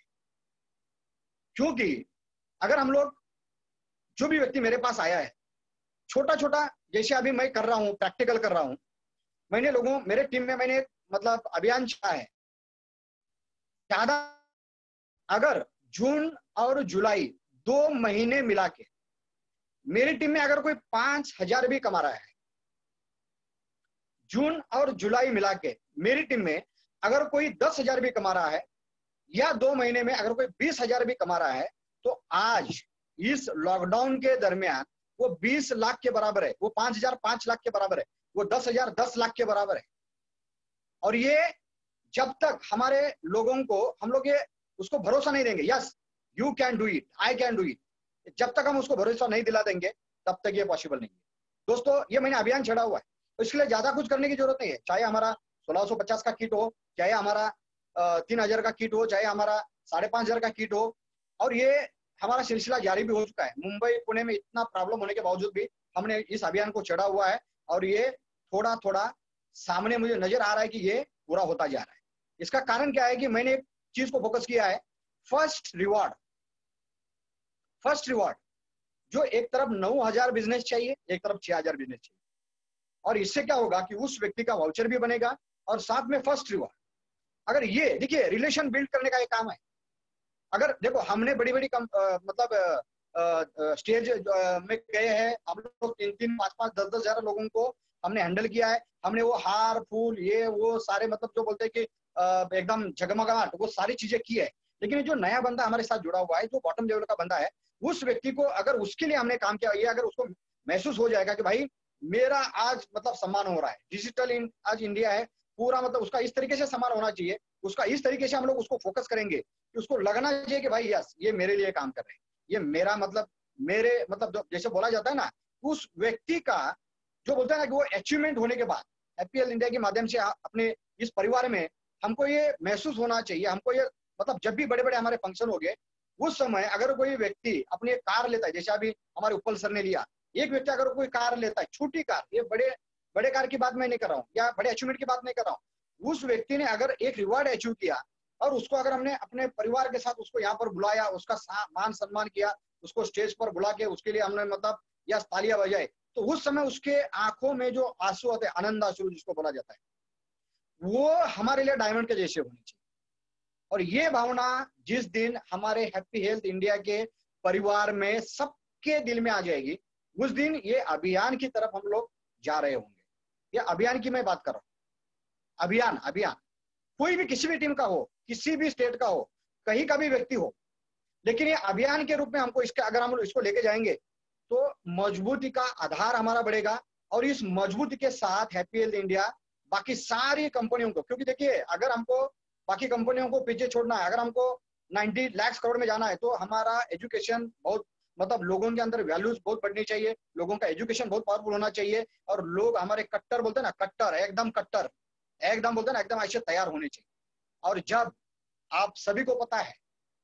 क्योंकि अगर हम लोग, जो भी व्यक्ति मेरे पास आया है छोटा छोटा, जैसे अभी मैं कर रहा हूँ, प्रैक्टिकल कर रहा हूँ, मैंने लोगों, मेरे टीम में मैंने मतलब अभियान चला है ज्यादा, अगर जून और जुलाई दो महीने मिला के मेरी टीम में अगर कोई पांच हजार भी कमा रहा है, जून और जुलाई मिला के मेरी टीम में अगर कोई दस हजार भी कमा रहा है, या दो महीने में अगर कोई बीस हजार भी कमा रहा है, तो आज इस लॉकडाउन के दरमियान वो बीस लाख के बराबर है, वो पांच हजार पांच लाख के बराबर है, वो दस हजार दस लाख के बराबर है। और ये जब तक हमारे लोगों को हम लोग ये उसको भरोसा नहीं देंगे, yes you can do it, I can do it, जब तक हम उसको भरोसा नहीं दिला देंगे तब तक ये पॉसिबल नहीं है। दोस्तों, ये मैंने अभियान छेड़ा हुआ है, तो इसके लिए ज्यादा कुछ करने की जरूरत नहीं है। चाहे हमारा सोलह सौ पचास का किट हो, चाहे हमारा तीन हजार का किट हो, चाहे हमारा साढ़े पांच हजार का किट हो। और ये हमारा सिलसिला जारी भी हो चुका है। मुंबई पुणे में इतना प्रॉब्लम होने के बावजूद भी हमने इस अभियान को छेड़ा हुआ है, और ये थोड़ा थोड़ा सामने मुझे नजर आ रहा है कि ये पूरा होता जा रहा है। इसका कारण क्या है कि मैंने एक चीज को फोकस किया है, फर्स्ट रिवॉर्ड। फर्स्ट रिवॉर्ड जो एक तरफ नौ हजार बिजनेस चाहिए, एक तरफ छह हजार बिजनेस चाहिए। और इससे क्या होगा कि उस व्यक्ति का वाउचर भी बनेगा और साथ में फर्स्ट रिवॉर्ड। अगर ये देखिए रिलेशन बिल्ड करने का एक काम है। अगर देखो हमने बड़ी बड़ी कम आ, मतलब आ, आ, स्टेज आ, में गए हैं, हम लोग तीन तीन पांच पांच दस दस हजार लोगों को हमने हैंडल किया है। हमने वो हार फूल ये वो सारे मतलब जो बोलते हैं कि एकदम जगमगाहट वो सारी चीजें की है। लेकिन जो नया बंदा हमारे साथ जुड़ा हुआ है, जो बॉटम लेवल का बंदा है, उस व्यक्ति को अगर उसके लिए हमने काम किया, ये अगर उसको महसूस हो जाएगा कि भाई मेरा आज मतलब सम्मान हो रहा है, डिजिटल इन, आज इंडिया है पूरा, मतलब उसका इस तरीके से सम्मान होना चाहिए, उसका इस तरीके से हम लोग उसको फोकस करेंगे कि उसको लगना चाहिए कि भाई यस ये मेरे लिए काम कर रहे हैं, ये मेरा मतलब मेरे मतलब जैसे बोला जाता है ना, उस व्यक्ति का जो बोलते हैं ना कि वो अचीवमेंट होने के बाद हैप्पी इंडिया के माध्यम से अपने इस परिवार में हमको ये महसूस होना चाहिए, हमको ये मतलब जब भी बड़े बड़े हमारे फंक्शन हो गए उस समय अगर कोई व्यक्ति अपनी एक कार लेता है, जैसे अभी हमारे उपल सर ने लिया, एक व्यक्ति अगर कोई कार लेता है, छोटी कार, ये बड़े बड़े कार की बात मैं नहीं कर रहा हूँ या बड़े अचीवमेंट की बात नहीं कर रहा हूँ, उस व्यक्ति ने अगर एक रिवॉर्ड अचीव किया और उसको अगर हमने अपने परिवार के साथ उसको यहाँ पर बुलाया, उसका मान सम्मान किया, उसको स्टेज पर बुला के उसके लिए हमने मतलब या तालियां बजाए, तो उस समय उसके आंखों में जो आंसू आते हैं, आनंद आंसू जिसको बोला जाता है, वो हमारे लिए डायमंड के जैसे होनी चाहिए। और ये भावना जिस दिन हमारे हैप्पी हेल्थ इंडिया के परिवार में सबके दिल में आ जाएगी, उस दिन ये अभियान की तरफ हम लोग जा रहे होंगे। ये अभियान की मैं बात कर रहा हूं, अभियान अभियान कोई भी किसी भी टीम का हो, किसी भी स्टेट का हो, कहीं का भी व्यक्ति हो, लेकिन ये अभियान के रूप में हमको इसके अगर हम इसको लेके जाएंगे तो मजबूती का आधार हमारा बढ़ेगा। और इस मजबूती के साथ हैप्पी हेल्थ इंडिया बाकी सारी कंपनियों को, क्योंकि देखिए अगर हमको बाकी कंपनियों को पीछे छोड़ना है, अगर हमको नब्बे लाख करोड़ में जाना है, तो हमारा एजुकेशन बहुत मतलब लोगों के अंदर वैल्यूज बहुत बढ़नी चाहिए, लोगों का एजुकेशन बहुत पावरफुल होना चाहिए, और लोग हमारे कट्टर बोलते हैं ना, कट्टर एकदम कट्टर एकदम बोलते हैं ना, एकदम ऐसे तैयार होने चाहिए। और जब आप सभी को पता है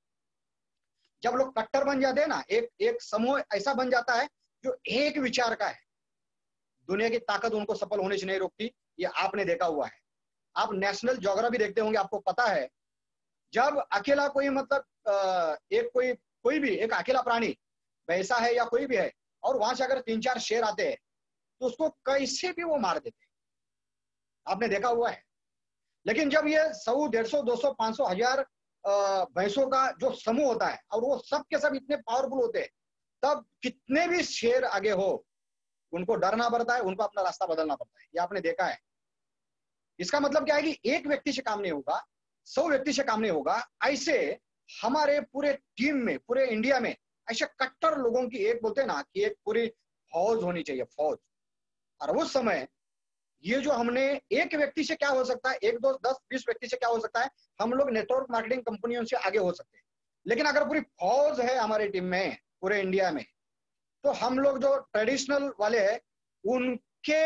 जब लोग कट्टर बन जाते हैं ना, एक एक समूह ऐसा बन जाता है जो एक विचार का है, दुनिया की ताकत उनको सफल होने से नहीं रोकती। ये आपने देखा हुआ है, आप नेशनल ज्योग्राफी देखते होंगे, आपको पता है जब अकेला कोई मतलब एक कोई कोई भी एक अकेला प्राणी वैसा है या कोई भी है और वहां से अगर तीन चार शेर आते हैं तो उसको कैसे भी वो मार देते हैं, आपने देखा हुआ है। लेकिन जब ये सौ डेढ़ सौ दो सौ पांच सौ हजार भैंसों का जो समूह होता है और वो सब के सब इतने पावरफुल होते हैं, तब कितने भी शेर आगे हो उनको डरना पड़ता है, उनको अपना रास्ता बदलना पड़ता है, ये आपने देखा है। इसका मतलब क्या है कि एक व्यक्ति से काम नहीं होगा, सौ व्यक्ति से काम नहीं होगा, ऐसे हमारे पूरे टीम में पूरे इंडिया में ऐसे कट्टर लोगों की एक बोलते हैं ना कि एक पूरी फौज होनी चाहिए, फौज। और उस समय ये जो हमने एक व्यक्ति से क्या हो सकता है, एक दो दस बीस व्यक्ति से क्या हो सकता है, हम लोग नेटवर्क मार्केटिंग कंपनियों से आगे हो सकते हैं। लेकिन अगर पूरी फौज है हमारी टीम में पूरे इंडिया में, तो हम लोग जो ट्रेडिशनल वाले हैं उनके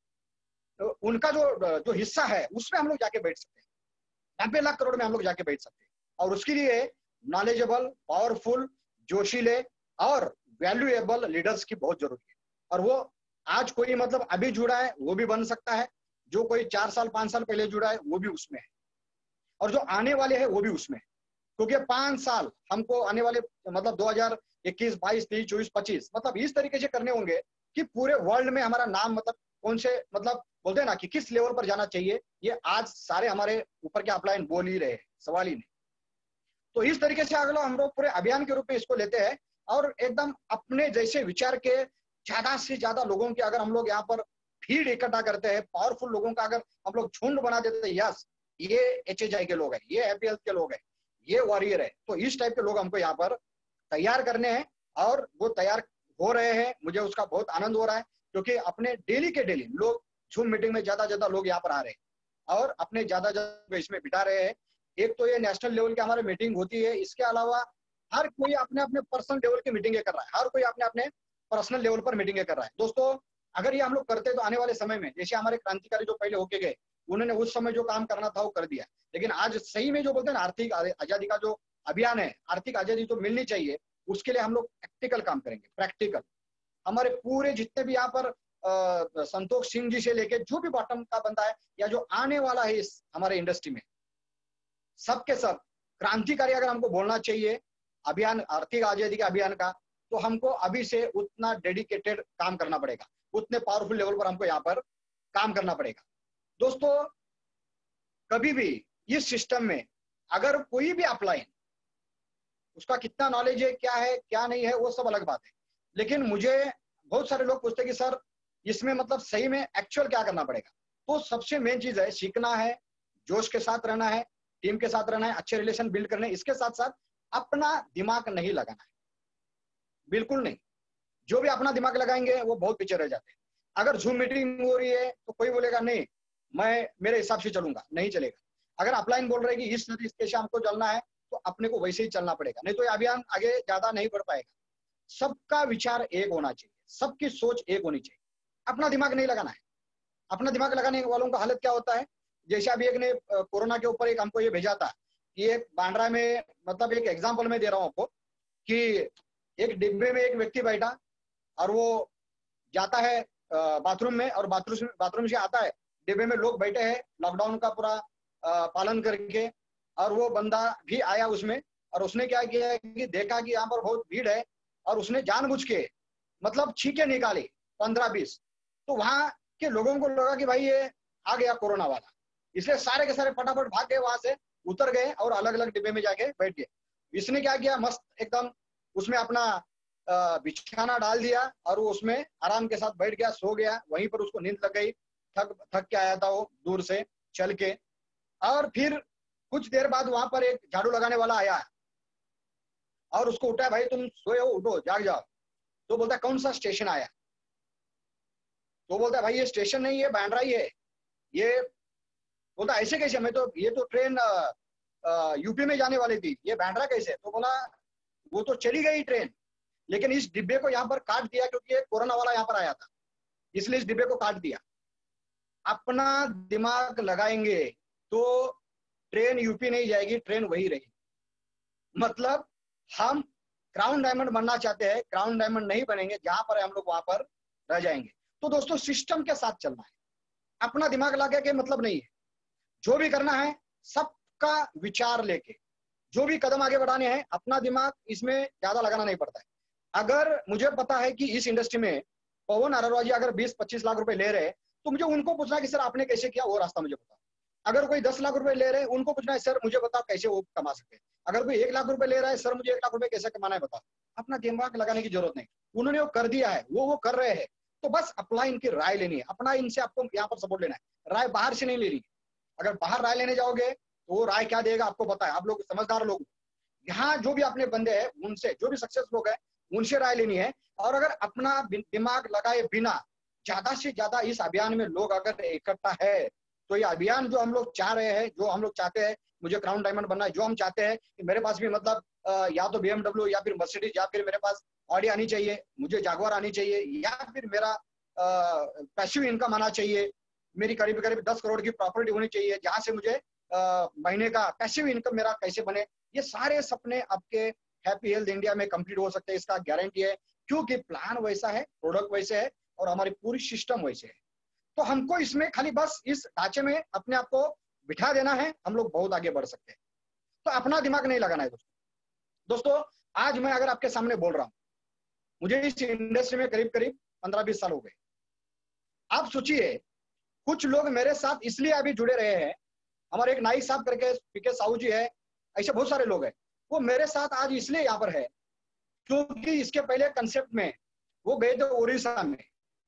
उनका जो जो हिस्सा है उसमें हम लोग जाके बैठ सकते हैं, नब्बे लाख करोड़ में हम लोग जाके बैठ सकते हैं। और उसके लिए नॉलेजेबल, पावरफुल, जोशीले और वैल्यूएबल लीडर्स की बहुत जरूरत है। और वो आज कोई मतलब अभी जुड़ा है वो भी बन सकता है, जो कोई चार साल पांच साल पहले जुड़ा है वो भी उसमें है, और जो आने वाले हैं वो भी उसमें है। क्योंकि पांच साल हमको आने वाले मतलब दो हजार इक्कीस बाईस तेईस चौबीस पच्चीस मतलब इस तरीके से करने होंगे कि पूरे वर्ल्ड में हमारा नाम मतलब कौन से मतलब बोलते हैं ना कि किस लेवल पर जाना चाहिए, ये आज सारे हमारे ऊपर के अपलाइन बोल ही रहे, सवाल ही नहीं। तो इस तरीके से अगला हम लोग पूरे अभियान के रूप में इसको लेते हैं और एकदम अपने जैसे विचार के ज्यादा से ज्यादा लोगों के अगर हम लोग यहाँ पर भीड़ इकट्ठा करते हैं, पावरफुल लोगों का अगर हम लोग झुंड बना देते हैं, यस ये एच एच आई के लोग हैं, ये हैप्पी हेल्थ के लोग हैं, ये वॉरियर है, तो इस टाइप के लोग हमको यहाँ पर तैयार करने हैं और वो तैयार हो रहे हैं। मुझे उसका बहुत आनंद हो रहा है क्योंकि अपने डेली के डेली लोग जूम मीटिंग में ज्यादा ज्यादा लोग यहाँ पर आ रहे हैं और अपने ज्यादा ज्यादा इसमें बिता रहे हैं। एक तो ये नेशनल लेवल की हमारी मीटिंग होती है, इसके अलावा हर कोई अपने अपने पर्सनल लेवल की मीटिंगें कर रहा है, हर कोई अपने अपने पर्सनल लेवल पर मीटिंगें कर रहा है। दोस्तों अगर ये हम लोग करते तो आने वाले समय में जैसे हमारे क्रांतिकारी जो पहले होके गए उन्होंने उस समय जो काम करना था वो कर दिया, लेकिन आज सही में जो बोलते हैं ना आर्थिक आजादी का जो अभियान है, आर्थिक आजादी जो मिलनी चाहिए उसके लिए हम लोग प्रैक्टिकल काम करेंगे। प्रैक्टिकल हमारे पूरे जितने भी यहाँ पर आ, संतोष सिंह जी से लेके जो भी बॉटम का बंदा है या जो आने वाला है इस हमारे इंडस्ट्री में, सबके सब क्रांतिकारी अगर हमको बोलना चाहिए अभियान आर्थिक आजादी के अभियान का, तो हमको अभी से उतना डेडिकेटेड काम करना पड़ेगा, उतने पावरफुल लेवल पर हमको यहाँ पर काम करना पड़ेगा। दोस्तों, कभी भी इस सिस्टम में अगर कोई भी अपलाइन, उसका कितना नॉलेज है, क्या है क्या नहीं है, वो सब अलग बात है, लेकिन मुझे बहुत सारे लोग पूछते हैं कि सर इसमें मतलब सही में एक्चुअल क्या करना पड़ेगा। तो सबसे मेन चीज है, सीखना है, जोश के साथ रहना है, टीम के साथ रहना है, अच्छे रिलेशन बिल्ड करने, इसके साथ साथ अपना दिमाग नहीं लगाना है, बिल्कुल नहीं। जो भी अपना दिमाग लगाएंगे वो बहुत पीछे रह जाते हैं। अगर जूम मीटिंग हो रही है तो कोई बोलेगा नहीं मैं मेरे हिसाब से चलूंगा, नहीं चलेगा। अगर अपलाइन बोल रहे कि इस तरीके से हमको चलना है तो अपने को वैसे ही चलना पड़ेगा, नहीं तो ये अभियान आगे ज्यादा नहीं बढ़ पाएगा। सबका विचार एक होना चाहिए, सबकी सोच एक होनी चाहिए, अपना दिमाग नहीं लगाना है। अपना दिमाग लगाने वालों का हालत क्या होता है, जैसे अभी एक ने कोरोना के ऊपर एक हमको ये भेजा था कि एक बांद्रा में, मतलब एक एग्जाम्पल में दे रहा हूँ आपको, कि एक डिब्बे में एक व्यक्ति बैठा और वो जाता है बाथरूम में, और बाथरूम बाथरूम से आता है, डिब्बे में लोग बैठे हैं लॉकडाउन का पूरा पालन करके, और वो बंदा भी आया उसमें, और उसने क्या किया कि देखा कि यहाँ पर बहुत भीड़ है, और उसने जानबूझ के मतलब छींके निकाली पंद्रह बीस, तो वहां के लोगों को लगा कि भाई ये आ गया कोरोना वाला, इसलिए सारे के सारे फटाफट भाग गए, वहां से उतर गए और अलग अलग डिब्बे में जाके बैठ गए। इसने क्या किया, मस्त एकदम उसमें अपना बिछाना डाल दिया और वो उसमें आराम के साथ बैठ गया, सो गया, वहीं पर उसको नींद लग गई, थक थक के आया था वो दूर से चल के। और फिर कुछ देर बाद वहां पर एक झाड़ू लगाने वाला आया और उसको उठाया, भाई तुम सोए हो, उठो जाग जाओ। तो बोलता है कौन सा स्टेशन आया, तो बोलता है भाई ये स्टेशन नहीं है, बांद्रा ही है। ये बोलता ऐसे कैसे, मैं तो ये तो ट्रेन यूपी में जाने वाली थी, ये बांद्रा कैसे। तो बोला वो तो चली गई ट्रेन, लेकिन इस डिब्बे को यहाँ पर काट दिया क्योंकि कोरोना वाला यहाँ पर आया था, इसलिए इस डिब्बे को काट दिया। अपना दिमाग लगाएंगे तो ट्रेन यूपी नहीं जाएगी, ट्रेन वही रहेगी। मतलब हम क्राउन डायमंड बनना चाहते हैं, क्राउन डायमंड नहीं बनेंगे, जहां पर हम लोग वहां पर रह जाएंगे। तो दोस्तों सिस्टम के साथ चलना है, अपना दिमाग लगा के मतलब नहीं है। जो भी करना है सबका विचार लेके, जो भी कदम आगे बढ़ाने हैं, अपना दिमाग इसमें ज्यादा लगाना नहीं पड़ता है। अगर मुझे पता है कि इस इंडस्ट्री में पवन अरोड़ा जी अगर बीस पच्चीस लाख रुपए ले रहे हैं, तो मुझे उनको पूछना है कि सर आपने कैसे किया, वो रास्ता मुझे बताओ। अगर कोई दस लाख रुपए ले रहे हैं, उनको पूछना है सर मुझे बताओ कैसे वो कमा सकते हैं। अगर कोई एक लाख रुपए ले रहा है, सर मुझे एक लाख रुपए कैसे कमाना है बताओ। अपना दिमाग लगाने की जरूरत नहीं, उन्होंने वो कर दिया है, वो वो कर रहे हैं, तो बस अपना इनकी राय लेनी है, अपना इनसे आपको यहाँ पर सपोर्ट लेना है, राय बाहर से नहीं लेनी। अगर बाहर राय लेने जाओगे तो वो राय क्या देगा आपको पता है, आप लोग समझदार लोग। यहाँ जो भी अपने बंदे हैं उनसे, जो भी सक्सेस लोग हैं उनसे राय लेनी है। और अगर अपना दिमाग लगाए बिना ज्यादा से ज्यादा इस अभियान में लोग अगर इकट्ठा है, तो ये अभियान जो हम लोग चाह रहे हैं, जो हम लोग चाहते हैं, मुझे क्राउन डायमंड बनना है, जो हम चाहते हैं कि मेरे पास भी मतलब या तो बीएमडब्ल्यू या फिर मर्सिडीज या फिर मेरे पास ऑडी आनी चाहिए, मुझे जागवार आनी चाहिए, या फिर मेरा पैसिव इनकम आना चाहिए, मेरी करीब करीब दस करोड़ की प्रॉपर्टी होनी चाहिए जहां से मुझे महीने का पैसिव इनकम मेरा कैसे बने। ये सारे सपने आपके हैप्पी हेल्थ इंडिया में कंप्लीट हो सकते हैं, इसका गारंटी है, क्योंकि प्लान वैसा है, प्रोडक्ट वैसे है और हमारी पूरी सिस्टम वैसे है। तो हमको इसमें खाली बस इस ढांचे में अपने आप को बिठा देना है, हम लोग बहुत आगे बढ़ सकते हैं। तो अपना दिमाग नहीं लगाना है दोस्तों। दोस्तों आज मैं अगर आपके सामने बोल रहा हूं, मुझे इस इंडस्ट्री में करीब करीब पंद्रह बीस साल हो गए। आप सोचिए कुछ लोग मेरे साथ इसलिए अभी जुड़े रहे हैं, हमारे एक नाइक साहब करके पीके साहू जी है, ऐसे बहुत सारे लोग हैं, वो मेरे साथ आज इसलिए यहाँ पर है क्योंकि इसके पहले कंसेप्ट में वो गए थे उड़ीसा में,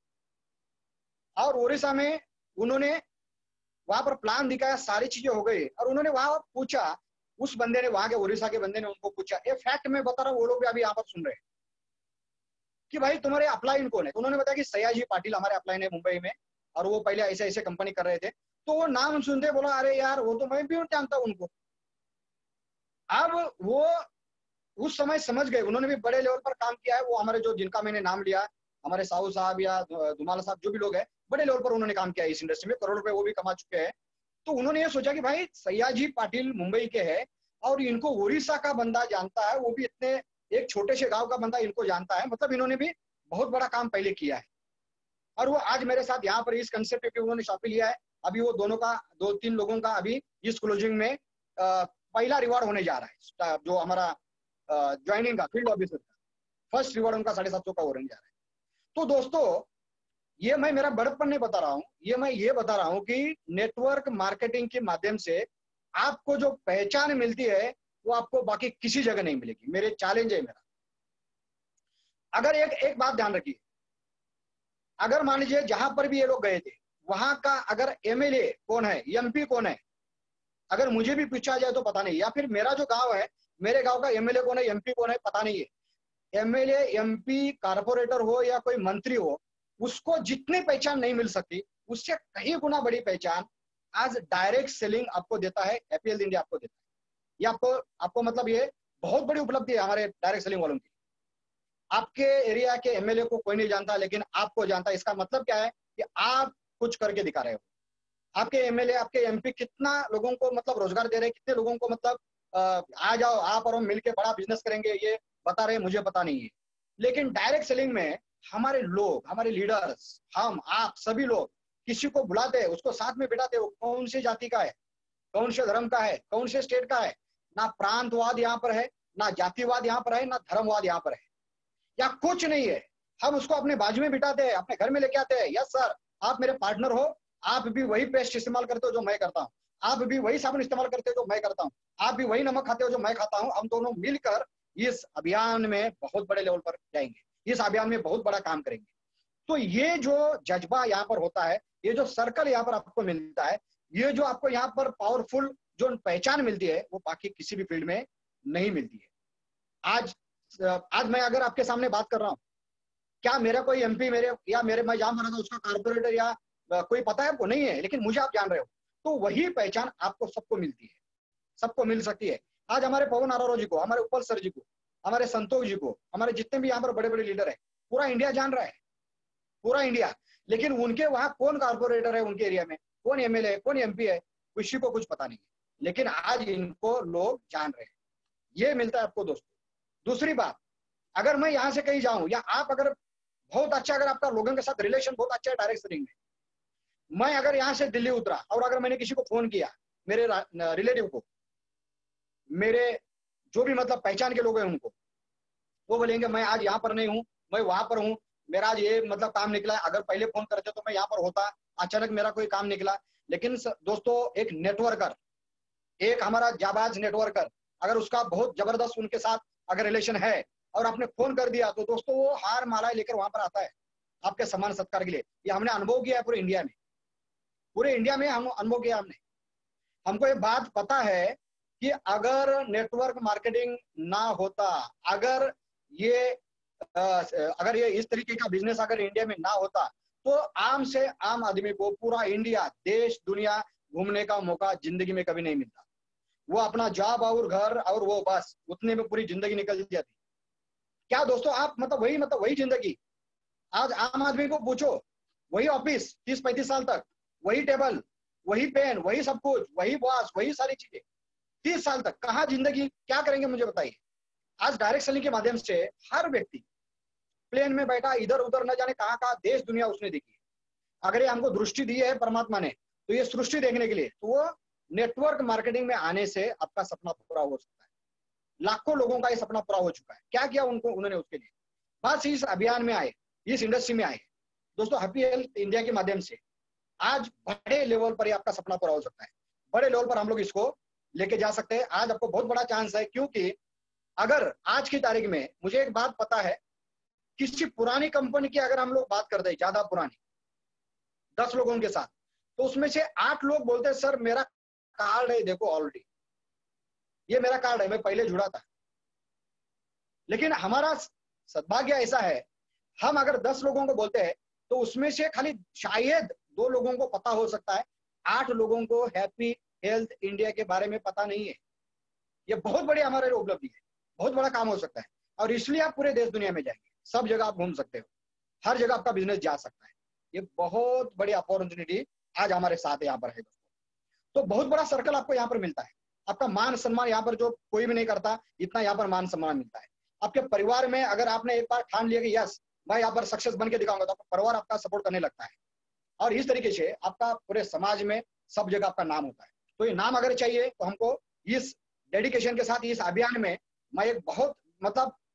और उड़ीसा में उन्होंने वहां पर प्लान दिखाया, सारी चीजें हो गई, और उन्होंने वहां पूछा, उस बंदे ने, वहां के उड़ीसा के बंदे ने उनको पूछा, ये फैक्ट में बता रहा हूँ, वो लोग भी अभी यहाँ पर सुन रहे हैं कि भाई तुम्हारे अपलाइन कौन है। तो उन्होंने बताया कि सयाजी पाटिल हमारे अपलाइन है मुंबई में, और वो पहले ऐसे ऐसे कंपनी कर रहे थे। तो वो नाम सुनते बोला अरे यार वो तो मैं भी जानता हूं उनको। अब वो उस समय समझ गए, उन्होंने भी बड़े लेवल पर काम किया है, वो हमारे जो जिनका मैंने नाम लिया, हमारे साहू साहब या धुमाला साहब, जो भी लोग हैं बड़े लेवल पर उन्होंने काम किया है इस इंडस्ट्री में, करोड़ रुपए वो भी कमा चुके हैं। तो उन्होंने ये सोचा कि भाई सयाजी पाटिल मुंबई के हैं और इनको उड़ीसा का बंदा जानता है, वो भी इतने एक छोटे से गांव का बंदा इनको जानता है, मतलब इन्होंने भी बहुत बड़ा काम पहले किया है। और वो आज मेरे साथ यहाँ पर इस कंसेप्ट पे उन्होंने शॉपी लिया है। अभी वो दोनों का, दो तीन लोगों का अभी इस क्लोजिंग में आ, पहला रिवार्ड होने जा रहा है, जो हमारा ज्वाइनिंग का फील्ड ऑफिसर का। फर्स्ट रिवॉर्ड उनका साढ़े सात सौ का होने जा रहा है। तो दोस्तों ये मैं मेरा बड़प्पन नहीं बता रहा हूं, ये मैं ये बता रहा हूं कि नेटवर्क मार्केटिंग के माध्यम से आपको जो पहचान मिलती है वो आपको बाकी किसी जगह नहीं मिलेगी। मेरे चैलेंज है मेरा। अगर एक एक बात ध्यान रखिए, अगर मान लीजिए जहां पर भी ये लोग गए थे वहां का अगर एमएलए कौन है, एमपी कौन है, अगर मुझे भी पूछा जाए तो पता नहीं, या फिर मेरा जो गांव है मेरे गांव का एमएलए कौन है, एमपी कौन है, पता नहीं है। एमएलए, एमपी, कारपोरेटर हो या कोई मंत्री हो, उसको जितनी पहचान नहीं मिल सकती उससे कहीं गुना बड़ी पहचान आज डायरेक्ट सेलिंग आपको देता है, एपीएल इंडिया आपको देता है। ये आपको आपको मतलब ये बहुत बड़ी उपलब्धि है हमारे डायरेक्ट सेलिंग वालों की। आपके एरिया के एमएलए को कोई नहीं जानता लेकिन आपको जानता है। इसका मतलब क्या है कि आप कुछ करके दिखा रहे हो। आपके एमएलए, आपके एमपी कितना लोगों को मतलब रोजगार दे रहे हैं, कितने लोगों को मतलब आ जाओ आप और हम मिलके बड़ा बिजनेस करेंगे, ये बता रहे हैं, मुझे पता नहीं है। लेकिन डायरेक्ट सेलिंग में हमारे लोग, हमारे लीडर्स, हम आप सभी लोग किसी को बुलाते हैं, उसको साथ में बिठाते हैं, कौन सी जाति का है, कौन से धर्म का है, कौन से स्टेट का है। ना प्रांतवाद यहाँ पर है, ना जातिवाद यहाँ पर है, ना धर्मवाद यहाँ पर है, या कुछ नहीं है। हम उसको अपने बाजू में बिठाते हैं, अपने घर में लेके आते हैं। यस सर, आप मेरे पार्टनर हो, आप भी वही पेस्ट इस्तेमाल करते हो जो मैं करता हूँ, आप भी वही साबुन इस्तेमाल करते हो जो मैं करता हूँ, आप भी वही नमक खाते हो जो मैं खाता हूँ। हम दोनों मिलकर इस अभियान में बहुत बड़े लेवल पर जाएंगे, इस अभियान में बहुत बड़ा काम करेंगे। तो ये जो जज्बा यहाँ पर होता है, ये जो सर्कल यहाँ पर आपको मिलता है, ये जो आपको यहाँ पर पावरफुल जो पहचान मिलती है वो बाकी किसी भी फील्ड में नहीं मिलती है। आज आज मैं अगर आपके सामने बात कर रहा हूँ, क्या मेरा कोई एमपी मेरे या मेरे मैं जहां मरा था उसका कारपोरेटर या कोई पता है आपको? नहीं है, लेकिन मुझे आप जान रहे हो। तो वही पहचान आपको सबको मिलती है, सबको मिल सकती है। आज हमारे पवन आरोरो जी को, हमारे उपल सर जी को, हमारे संतोष जी को, हमारे जितने भी यहाँ पर बड़े बड़े लीडर है, पूरा इंडिया जान रहा है, पूरा इंडिया। लेकिन उनके वहां कौन कारपोरेटर है, उनके एरिया में कौन एमएलए, कौन एमपी है, किसी को कुछ पता नहीं है। लेकिन आज इनको लोग जान रहे हैं, ये मिलता है आपको दोस्तों। दूसरी बात, अगर मैं यहाँ से कहीं जाऊं या आप अगर बहुत अच्छा, अगर आपका लोगों के साथ रिलेशन बहुत अच्छा है डायरेक्ट सेलिंग में, मैं अगर यहाँ से दिल्ली उतरा और अगर मैंने किसी को फोन किया, मेरे रिलेटिव को, मेरे जो भी मतलब पहचान के लोग हैं उनको, वो बोलेंगे मैं आज यहाँ पर नहीं हूँ, मैं वहां पर हूँ, मेरा आज ये मतलब काम निकला है। अगर पहले फोन करते तो मैं यहाँ पर होता, अचानक मेरा कोई काम निकला। लेकिन दोस्तों एक नेटवर्कर, एक हमारा जाबाज नेटवर्कर, अगर उसका बहुत जबरदस्त उनके साथ अगर रिलेशन है और आपने फोन कर दिया तो दोस्तों वो हार मालाएं लेकर वहां पर आता है आपके सम्मान सत्कार के लिए। ये हमने अनुभव किया है पूरे इंडिया में, पूरे इंडिया में हम अनुभव किया हमने। हमको ये बात पता है कि अगर नेटवर्क मार्केटिंग ना होता, अगर ये अगर ये इस तरीके का बिजनेस अगर इंडिया में ना होता, तो आम से आम आदमी को पूरा इंडिया, देश, दुनिया घूमने का मौका जिंदगी में कभी नहीं मिलता। वो अपना जॉब और घर और वो बस उतने में पूरी जिंदगी निकल जाती। क्या दोस्तों आप मतलब वही मतलब वही जिंदगी आज आम आदमी को पूछो, वही ऑफिस तीस पैंतीस साल तक, वही टेबल, वही पेन, वही सब कुछ, वही बॉस, वही सारी चीजें, तीस साल तक कहाँ जिंदगी, क्या करेंगे मुझे बताइए। आज डायरेक्ट सेलिंग के माध्यम से हर व्यक्ति प्लेन में बैठा इधर उधर न जाने कहाँ कहाँ देश दुनिया उसने देखी है। अगर ये हमको दृष्टि दी है परमात्मा ने, तो ये सृष्टि देखने के लिए, तो वो नेटवर्क मार्केटिंग में आने से आपका सपना पूरा हो सकता है। लाखों लोगों का ये सपना पूरा हो चुका है। क्या किया उनको उन्होंने उसके लिए, बस इस अभियान में आए, इस इंडस्ट्री में आए दोस्तों। हैप्पी हेल्थ इंडिया के माध्यम से आज बड़े लेवल पर आपका सपना पूरा हो सकता है, बड़े लेवल पर हम लोग इसको लेके जा सकते हैं। आज आपको बहुत बड़ा चांस है, क्योंकि अगर आज की तारीख में मुझे एक बात पता है, किसी पुरानी कंपनी की अगर हम लोग बात करते हैं, ज्यादा पुरानी दस लोगों के साथ, तो उसमें से आठ लोग बोलते हैं सर मेरा कार्ड है, देखो ऑलरेडी ये मेरा कार्ड है, मैं पहले जुड़ा था। लेकिन हमारा सद्भाग्य ऐसा है, हम अगर दस लोगों को बोलते हैं तो उसमें से खाली शायद दो लोगों को पता हो सकता है, आठ लोगों को हैप्पी हेल्थ इंडिया के बारे में पता नहीं है। ये बहुत बड़ी हमारे लिए उपलब्धि है, बहुत बड़ा काम हो सकता है। और इसलिए आप पूरे देश दुनिया में जाएंगे, सब जगह आप घूम सकते हो, हर जगह आपका बिजनेस जा सकता है। ये बहुत बड़ी अपॉर्चुनिटी आज हमारे साथ यहाँ पर है दोस्तों। तो बहुत बड़ा सर्कल आपको यहाँ पर मिलता है, आपका मान सम्मान यहाँ पर जो कोई भी नहीं करता, इतना यहाँ पर मान सम्मान मिलता है। आपके परिवार में अगर आपने एक बार ठान लिया कि यस मैं यहाँ पर सक्सेस बन के दिखाऊंगा, तो आपका परिवार आपका सपोर्ट करने लगता है। और इस तरीके से आपका पूरे समाज में सब जगह आपका नाम होता है। तो ये नाम अगर चाहिए तो हमको इस डेडिकेशन के साथ इस अभियान में मैं एक बहुत मतलब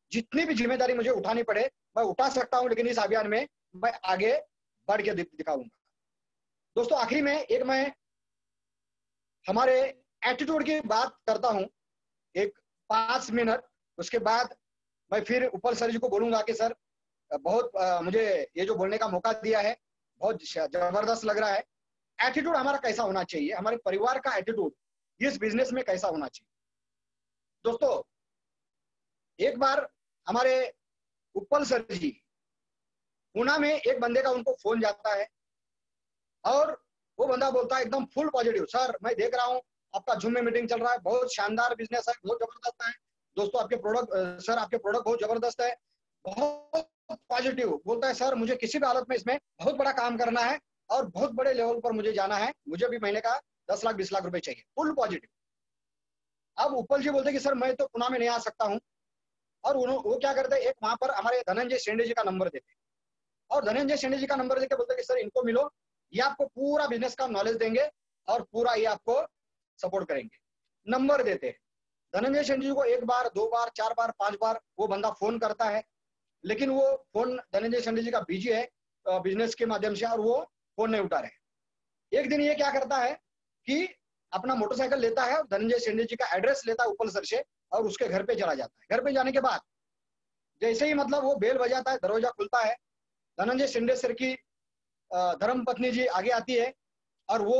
जितनी भी जिम्मेदारी मुझे उठानी पड़े मैं उठा सकता हूं, लेकिन इस अभियान में मैं आगे बढ़ के दिखाऊंगा। दोस्तों आखिरी में एक मैं हमारे एटीट्यूड की बात करता हूं एक पांच मिनट, उसके बाद मैं फिर उपल सर जी को बोलूंगा कि सर बहुत आ, मुझे ये जो बोलने का मौका दिया है बहुत जबरदस्त लग रहा है। एटीट्यूड हमारा कैसा होना चाहिए, हमारे परिवार का एटीट्यूड इस बिजनेस में कैसा होना चाहिए। दोस्तों एक बार हमारे उपल सर जी पुणे में एक बंदे का उनको फोन जाता है और वो बंदा बोलता है एकदम फुल पॉजिटिव, सर मैं देख रहा हूँ आपका जूम में मीटिंग चल रहा है, बहुत शानदार बिजनेस है, बहुत जबरदस्त है दोस्तों, आपके प्रोडक्ट सर आपके प्रोडक्ट बहुत जबरदस्त है, बहुत पॉजिटिव बोलता है सर मुझे किसी भी हालत में इसमें बहुत बड़ा काम करना है और बहुत बड़े लेवल पर मुझे जाना है, मुझे भी महीने का दस लाख बीस लाख रुपए चाहिए, फुल पॉजिटिव। अब उपल जी बोलते कि सर मैं तो पुणे में नहीं आ सकता हूँ, और वो क्या करते एक वहां पर हमारे धनंजय शेंडे जी का नंबर देते और धनंजय शेंडे जी का नंबर देके बोलते कि सर इनको मिलो, ये आपको पूरा बिजनेस का नॉलेज देंगे और पूरा ये आपको सपोर्ट करेंगे। नंबर देते धनंजय शेंडे जी को, एक बार दो बार चार बार पांच बार वो बंदा फोन करता है, लेकिन वो फोन धनंजय शेंडे जी का बिजी है बिजनेस के माध्यम से और वो फोन नहीं उठा रहे। एक दिन ये क्या करता है कि अपना मोटरसाइकिल लेता है और धनंजय शेंडे जी का एड्रेस लेता है उपल सर से और उसके घर पे चला जाता है। घर पे जाने के बाद जैसे ही मतलब वो बेल बजाता है, दरवाजा खुलता है, धनंजय शेंडे सर की धर्म पत्नी जी आगे आती है और वो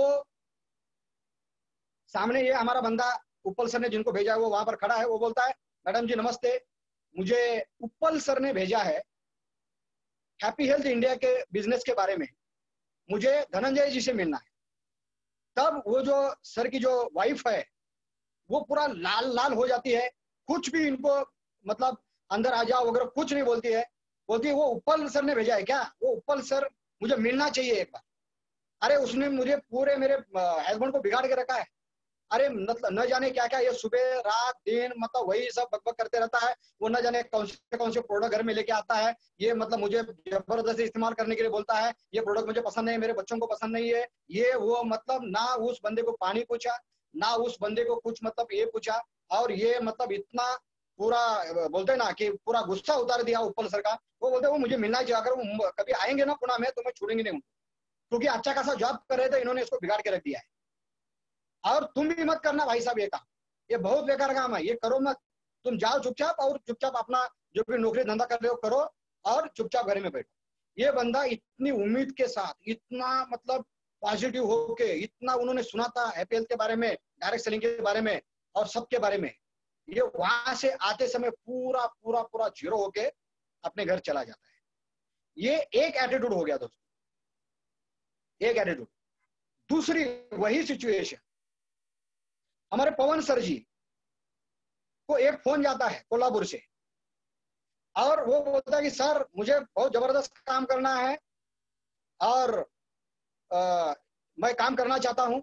सामने ये हमारा बंदा उपल सर ने जिनको भेजा है वो वहां पर खड़ा है। वो बोलता है मैडम जी नमस्ते, मुझे उपल सर ने भेजा है हैप्पी हेल्थ इंडिया के बिजनेस के बारे में, मुझे धनंजय जी से मिलना है। तब वो जो सर की जो वाइफ है वो पूरा लाल लाल हो जाती है, कुछ भी इनको मतलब अंदर आ जाओ वगैरह कुछ नहीं बोलती है, बोलती है वो उपल सर ने भेजा है क्या, वो उपल सर मुझे मिलना चाहिए एक बार। अरे उसने मुझे पूरे मेरे हस्बैंड को बिगाड़ के रखा है, अरे मतलब न जाने क्या क्या ये सुबह रात दिन मतलब वही सब बकबक करते रहता है, वो न जाने कौन से कौन से प्रोडक्ट घर में लेके आता है, ये मतलब मुझे जबरदस्ती इस्तेमाल करने के लिए बोलता है, ये प्रोडक्ट मुझे पसंद नहीं है, मेरे बच्चों को पसंद नहीं है, ये वो मतलब ना उस बंदे को पानी पूछा ना उस बंदे को कुछ मतलब ये पूछा, और ये मतलब इतना पूरा बोलते ना कि पूरा गुस्सा उतार दिया उपल सर का। वो बोलते वो मुझे मिलना चाहिए, अगर वो कभी आएंगे ना पुणे में तो मैं छोड़ेंगे नहीं उनको, क्योंकि अच्छा खासा जॉब कर रहे थे, इन्होंने इसको बिगाड़ के रख दिया है। और तुम भी मत करना भाई साहब ये काम, ये बहुत बेकार काम है, ये करो मत, तुम जाओ चुपचाप और चुपचाप अपना जो भी नौकरी धंधा कर रहे हो करो और चुपचाप घर में बैठो। ये बंदा इतनी उम्मीद के साथ, इतना मतलब पॉजिटिव होके, इतना उन्होंने सुना था हैप्पी हेल्थ के बारे में, डायरेक्ट सेलिंग के बारे में और सबके बारे में, ये वहां से आते समय पूरा पूरा पूरा जीरो होके अपने घर चला जाता है। ये एक एटीट्यूड हो गया दोस्तों, एक एटीट्यूड। दूसरी वही सिचुएशन हमारे पवन सर जी को एक फोन जाता है कोल्हापुर से और वो बोलता है कि सर मुझे बहुत जबरदस्त काम करना है और आ, मैं काम करना चाहता हूं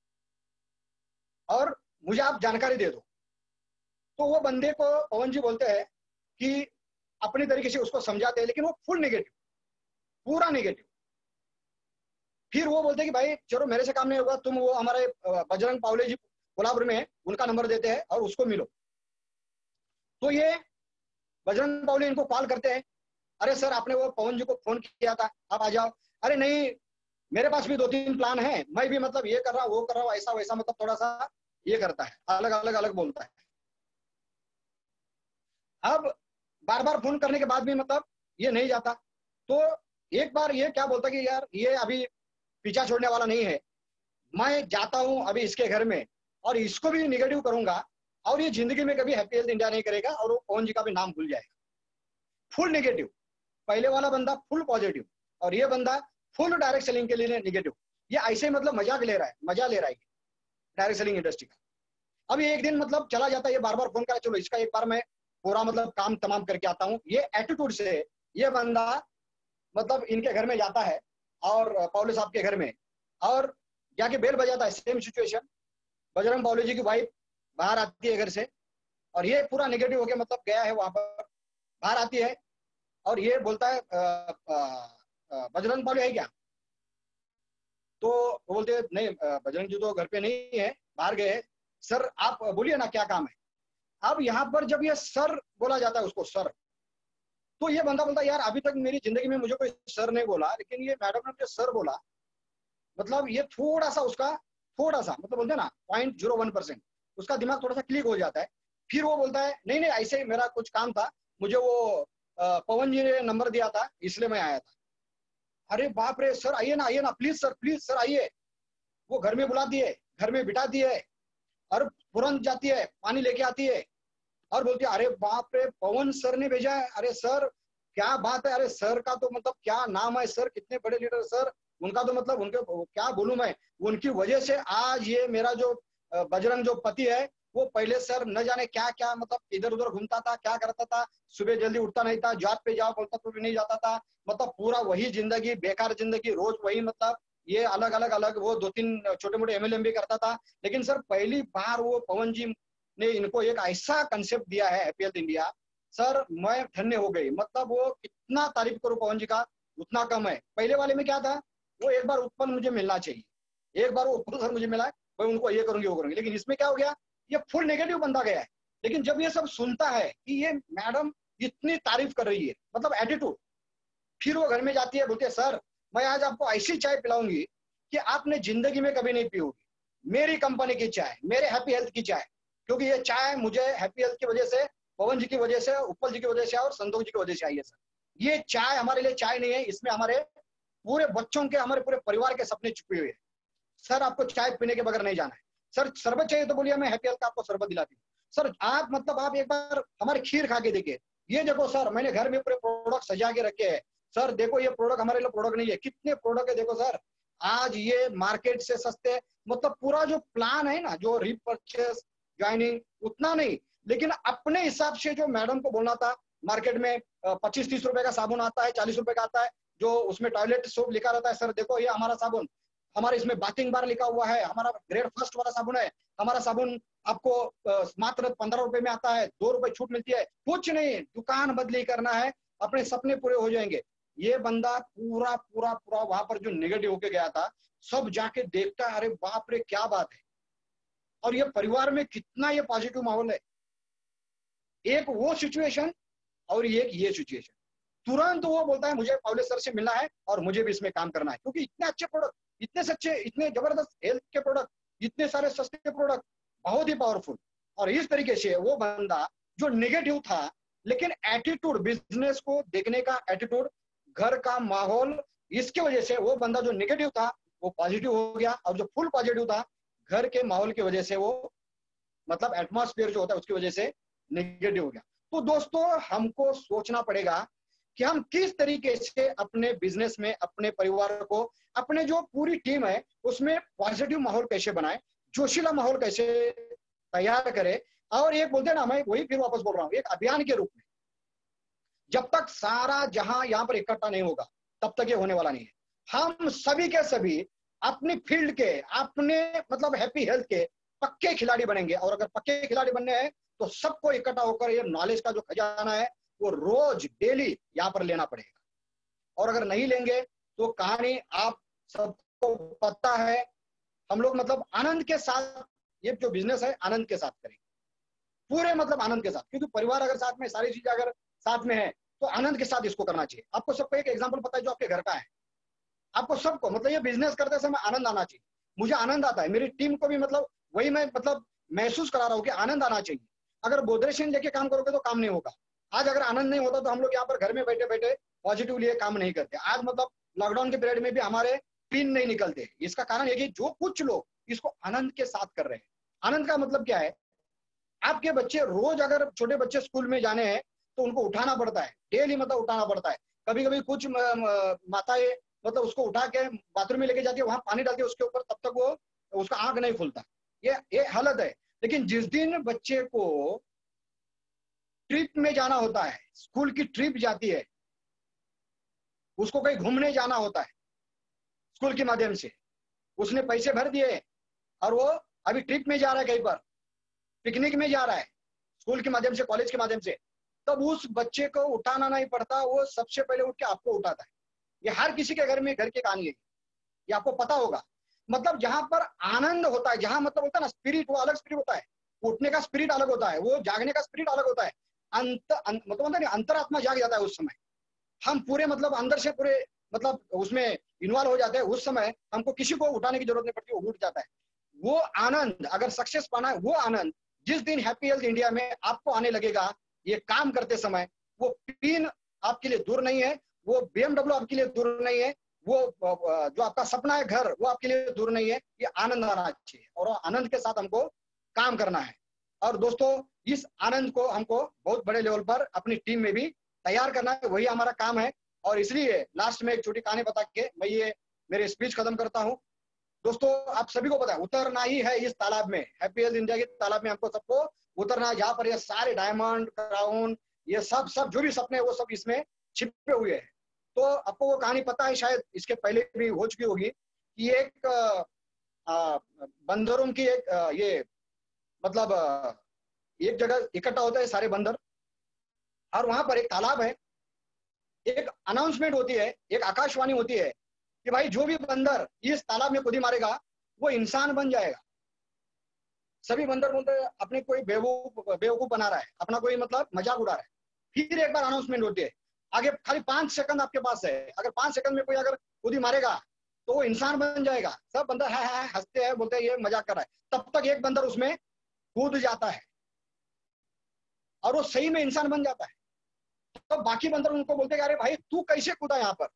और मुझे आप जानकारी दे दो। तो वो बंदे को पवन जी बोलते हैं कि अपनी तरीके से उसको समझाते हैं, लेकिन वो फुल नेगेटिव, पूरा नेगेटिव। फिर वो बोलते हैं कि भाई चलो मेरे से काम नहीं होगा, तुम वो हमारे बजरंग पावले जी कोल्हापुर में उनका नंबर देते हैं और उसको मिलो। तो ये बजरंग पावले इनको कॉल करते हैं, अरे सर आपने वो पवन जी को फोन किया था आप आ जाओ। अरे नहीं मेरे पास भी दो तीन प्लान है, मैं भी मतलब ये कर रहा हूँ वो कर रहा हूँ ऐसा वैसा, मतलब थोड़ा सा ये करता है, अलग अलग अलग बोलता है। अब बार बार फोन करने के बाद भी मतलब ये नहीं जाता। तो एक बार ये क्या बोलता कि यार ये अभी पीछा छोड़ने वाला नहीं है, मैं जाता हूं अभी इसके घर में और इसको भी निगेटिव करूंगा और ये जिंदगी में कभी हैप्पी हेल्थ इंडिया नहीं करेगा और वो पवन जी का भी नाम भूल जाएगा। फुल नेगेटिव, पहले वाला बंदा फुल पॉजिटिव और ये बंदा फुल डायरेक्ट सेलिंग के लिए नेगेटिव। ये ऐसे मतलब मजाक ले रहा है, मजा ले रहा है डायरेक्ट सेलिंग इंडस्ट्री का। अब एक दिन मतलब चला जाता है, ये बार बार फोन करा, चलो इसका एक बार मैं पूरा मतलब काम तमाम करके आता हूँ। ये एटीट्यूड से ये बंदा मतलब इनके घर में जाता है और पावले साहब के घर में और जाके बेल बजाता है। सेम सिचुएशन, बजरंग पावले जी की वाइफ बाहर आती है घर से और ये पूरा नेगेटिव होके मतलब गया है वहां पर, बाहर आती है और ये बोलता है आ, आ, आ, बजरंग पावले है क्या? तो वो बोलते हैं नहीं बजरंग जी तो घर पे नहीं है, बाहर गए हैं। सर आप बोलिए ना क्या काम है? अब यहाँ पर जब ये सर बोला जाता है उसको सर, तो ये बंदा बोलता है यार अभी तक मेरी जिंदगी में मुझे कोई सर नहीं बोला, लेकिन ये मैडम ने मुझे सर बोला, मतलब ये थोड़ा सा उसका थोड़ा सा मतलब बोलते हैं ना पॉइंट जीरो वन परसेंट उसका दिमाग थोड़ा सा क्लिक हो जाता है। फिर वो बोलता है नहीं नहीं ऐसे ही मेरा कुछ काम था, मुझे वो पवन जी ने नंबर दिया था इसलिए मैं आया था। अरे बाप रे सर आइए ना आइए ना प्लीज सर प्लीज सर आइए। वो घर में बुला दिए, घर में बिठा दिए और तुरंत जाती है पानी लेके आती है और बोलती है अरे बाप रे पवन सर ने भेजा है, अरे सर क्या बात है, अरे सर का तो मतलब क्या नाम है सर, कितने बड़े लीडर सर, उनका तो मतलब उनके क्या बोलूं मैं, उनकी वजह से आज ये मेरा जो बजरंग जो पति है वो पहले सर न जाने क्या क्या मतलब इधर उधर घूमता था, क्या करता था, सुबह जल्दी उठता नहीं था, जॉब पे जाओ बोलता तो भी नहीं जाता था, मतलब पूरा वही जिंदगी बेकार जिंदगी, रोज वही मतलब ये अलग अलग अलग वो दो तीन छोटे मोटे एमएलए भी करता था। लेकिन सर पहली बार वो पवन जी ने इनको एक ऐसा कंसेप्ट दिया है हैप्पी हेल्थ इंडिया, सर मैं धन्य हो गई। मतलब वो कितना तारीफ करूं पवन जी का उतना कम है। पहले वाले में क्या था, वो एक बार उत्पन्न मुझे मिलना चाहिए, एक बार वो उत्पन्न सर मुझे मिला है मैं उनको ये करूंगी वो करूंगी, लेकिन इसमें क्या हो गया ये फुल नेगेटिव बंदा गया है। लेकिन जब ये सब सुनता है कि ये मैडम इतनी तारीफ कर रही है मतलब एटीट्यूड, फिर वो घर में जाती है बोलती है सर मैं आज आपको ऐसी चाय पिलाऊंगी कि आपने जिंदगी में कभी नहीं पी होगी, मेरी कंपनी की चाय, मेरे हैप्पी हेल्थ की चाय, क्योंकि ये चाय मुझे हैप्पी हेल्थ की वजह से, पवन जी की वजह से, उपल जी की वजह से और संतोष जी की वजह से आई है सर। ये चाय हमारे लिए चाय नहीं है, इसमें हमारे पूरे बच्चों के हमारे पूरे परिवार के सपने छुपे हुए हैं। सर आपको चाय पीने के बगैर नहीं जाना है, सर शरबत चाहिए तो बोलिए मैं हैप्पी हेल्थ का आपको शरबत दिलाती हूँ। सर आप मतलब आप एक बार हमारी खीर खा के देखिए, ये देखो सर मैंने घर में पूरे प्रोडक्ट सजा के रखे हैं, सर देखो ये प्रोडक्ट हमारे लिए प्रोडक्ट नहीं है, कितने प्रोडक्ट है देखो सर आज ये मार्केट से सस्ते, मतलब पूरा जो प्लान है ना जो रीपरचेस ज्वाइनिंग उतना नहीं, लेकिन अपने हिसाब से जो मैडम को बोलना था, मार्केट में पच्चीस तीस रुपए का साबुन आता है, चालीस रुपए का आता है, जो उसमें टॉयलेट सोप लिखा रहता है, सर देखो ये हमारा साबुन, हमारे इसमें बाथिंग बार लिखा हुआ है, हमारा ग्रेड फर्स्ट वाला साबुन है, हमारा साबुन आपको मात्र पंद्रह रुपए में आता है, दो रुपए छूट मिलती है, कुछ नहीं दुकान बदली करना है, अपने सपने पूरे हो जाएंगे। ये बंदा पूरा पूरा पूरा वहां पर जो नेगेटिव होके गया था, सब जाके देखता है अरे बाप रे क्या बात है, और ये परिवार में कितना ये पॉजिटिव माहौल है। एक वो सिचुएशन और एक ये सिचुएशन, तुरंत वो बोलता है मुझे पावले सर से मिलना है और मुझे भी इसमें काम करना है, क्योंकि इतने अच्छे प्रोडक्ट, इतने सच्चे, इतने जबरदस्त हेल्थ के प्रोडक्ट, इतने सारे सस्ते प्रोडक्ट, बहुत ही पावरफुल। और इस तरीके से वो बंदा जो नेगेटिव था, लेकिन एटीट्यूड, बिजनेस को देखने का एटीट्यूड, घर का माहौल, इसकी वजह से वो बंदा जो नेगेटिव था वो पॉजिटिव हो गया, और जो फुल पॉजिटिव था घर के माहौल की वजह से वो मतलब एटमॉस्फेयर जो होता है उसकी वजह से नेगेटिव हो गया। तो दोस्तों हमको सोचना पड़ेगा कि हम किस तरीके से अपने बिजनेस में, अपने परिवार को, अपने जो पूरी टीम है उसमें पॉजिटिव माहौल कैसे बनाए, जोशीला माहौल कैसे तैयार करें। और एक बोलते हैं ना, मैं वही फिर वापस बोल रहा हूँ, एक अभियान के रूप में, जब तक सारा जहां यहाँ पर इकट्ठा नहीं होगा तब तक ये होने वाला नहीं है। हम सभी के सभी अपनी फील्ड के, अपने मतलब हैप्पी हेल्थ के पक्के खिलाड़ी बनेंगे, और अगर पक्के खिलाड़ी बनने हैं तो सबको इकट्ठा होकर ये नॉलेज का जो खजाना है वो रोज डेली यहाँ पर लेना पड़ेगा। और अगर नहीं लेंगे तो कहानी आप सबको पता है, हम लोग मतलब आनंद के साथ ये जो बिजनेस है आनंद के साथ करेंगे, पूरे मतलब आनंद के साथ, क्योंकि परिवार अगर साथ में, सारी चीजें अगर साथ में है तो आनंद के साथ इसको करना चाहिए। आपको सबको एक एग्जांपल पता है जो आपके घर का है, आपको सबको मतलब ये बिजनेस करते समय आनंद आना चाहिए। मुझे आनंद आता है, मेरी टीम को भी मतलब वही मैं मतलब महसूस करा रहा हूँ कि आनंद आना चाहिए। अगर बोधरेशन लेके काम करोगे तो काम नहीं होगा। आज अगर आनंद नहीं होता तो हम लोग यहाँ पर घर में बैठे बैठे पॉजिटिव लिए काम नहीं करते। आज मतलब लॉकडाउन के पीरियड में भी हमारे पिन नहीं निकलते, इसका कारण ये कि जो कुछ लोग इसको आनंद के साथ कर रहे हैं। आनंद का मतलब क्या है, आपके बच्चे रोज अगर छोटे बच्चे स्कूल में जाने हैं तो उनको उठाना पड़ता है, डेली मतलब उठाना पड़ता है। कभी कभी कुछ माताएं मतलब उसको उठा के बाथरूम में लेके जाती है, वहां पानी डालती है उसके ऊपर, तब तक वो उसका आंख नहीं खुलता। ये ये हालत है। लेकिन जिस दिन बच्चे को ट्रिप में जाना होता है, स्कूल की ट्रिप जाती है, उसको कहीं घूमने जाना होता है स्कूल के माध्यम से, उसने पैसे भर दिए और वो अभी ट्रिप में जा रहा है, कहीं पर पिकनिक में जा रहा है स्कूल के माध्यम से, कॉलेज के माध्यम से, तब उस बच्चे को उठाना नहीं पड़ता, वो सबसे पहले उठ के आपको उठाता है। ये हर किसी के घर में घर की कहानी है, ये आपको पता होगा। मतलब जहां पर आनंद होता है, जहां मतलब होता है ना स्पिरिट, वो अलग स्पिरिट होता है। उठने का स्पिरिट अलग होता है, वो जागने का स्पिरिट अलग होता है। अंत, अंत मतलब नहीं, अंतरात्मा जाग जाता है उस समय। हम पूरे मतलब अंदर से पूरे मतलब उसमें इन्वॉल्व हो जाते हैं। उस समय हमको किसी को उठाने की जरूरत नहीं पड़ती, वो उठ जाता है। वो आनंद, अगर सक्सेस पाना है, वो आनंद जिस दिन हैप्पी हेल्थ इंडिया में आपको आने लगेगा, ये काम करते समय, वो पिन आपके लिए दूर नहीं है, वो बीएमडब्ल्यू आपके लिए दूर नहीं है, वो जो आपका सपना है घर, वो आपके लिए दूर नहीं है। ये आनंद आना चाहिए और आनंद के साथ हमको काम करना है। और दोस्तों, इस आनंद को हमको बहुत बड़े लेवल पर अपनी टीम में भी तैयार करना है, वही हमारा काम है। और इसलिए लास्ट में एक छोटी कहानी बता के मैं ये मेरे स्पीच खत्म करता हूँ। दोस्तों, आप सभी को पता है, उतरना ही है इस तालाब में, हैप्पी हेल्थ इंडिया के तालाब में हमको सबको उतरना है, जहाँ पर ये सारे डायमंड, क्राउन, ये सब सब जो भी सपने वो सब इसमें छिपे हुए हैं। तो आपको वो कहानी पता है, शायद इसके पहले भी हो चुकी होगी, कि एक आ, बंदरों की एक आ, ये मतलब आ, एक जगह इकट्ठा होता है सारे बंदर, और वहां पर एक तालाब है। एक अनाउंसमेंट होती है, एक आकाशवाणी होती है कि भाई जो भी बंदर इस तालाब में कूदी मारेगा वो इंसान बन जाएगा। सभी बंदर बोलते हैं अपने कोई बेवकूफ बेवकूफ बना रहा है, अपना कोई मतलब मजाक उड़ा रहा है। फिर एक बार अनाउंसमेंट होती है, आगे खाली पांच सेकंड आपके पास है, अगर पांच सेकंड में कोई अगर कूदी मारेगा तो वो इंसान बन जाएगा। सब बंदर है, है, हंसते हैं, बोलते हैं ये मजाक कर रहा है। तब तक एक बंदर उसमें कूद जाता है और वो सही में इंसान बन जाता है। तो बाकी बंदर उनको बोलते हैं अरे भाई तू कैसे कूदा यहाँ पर,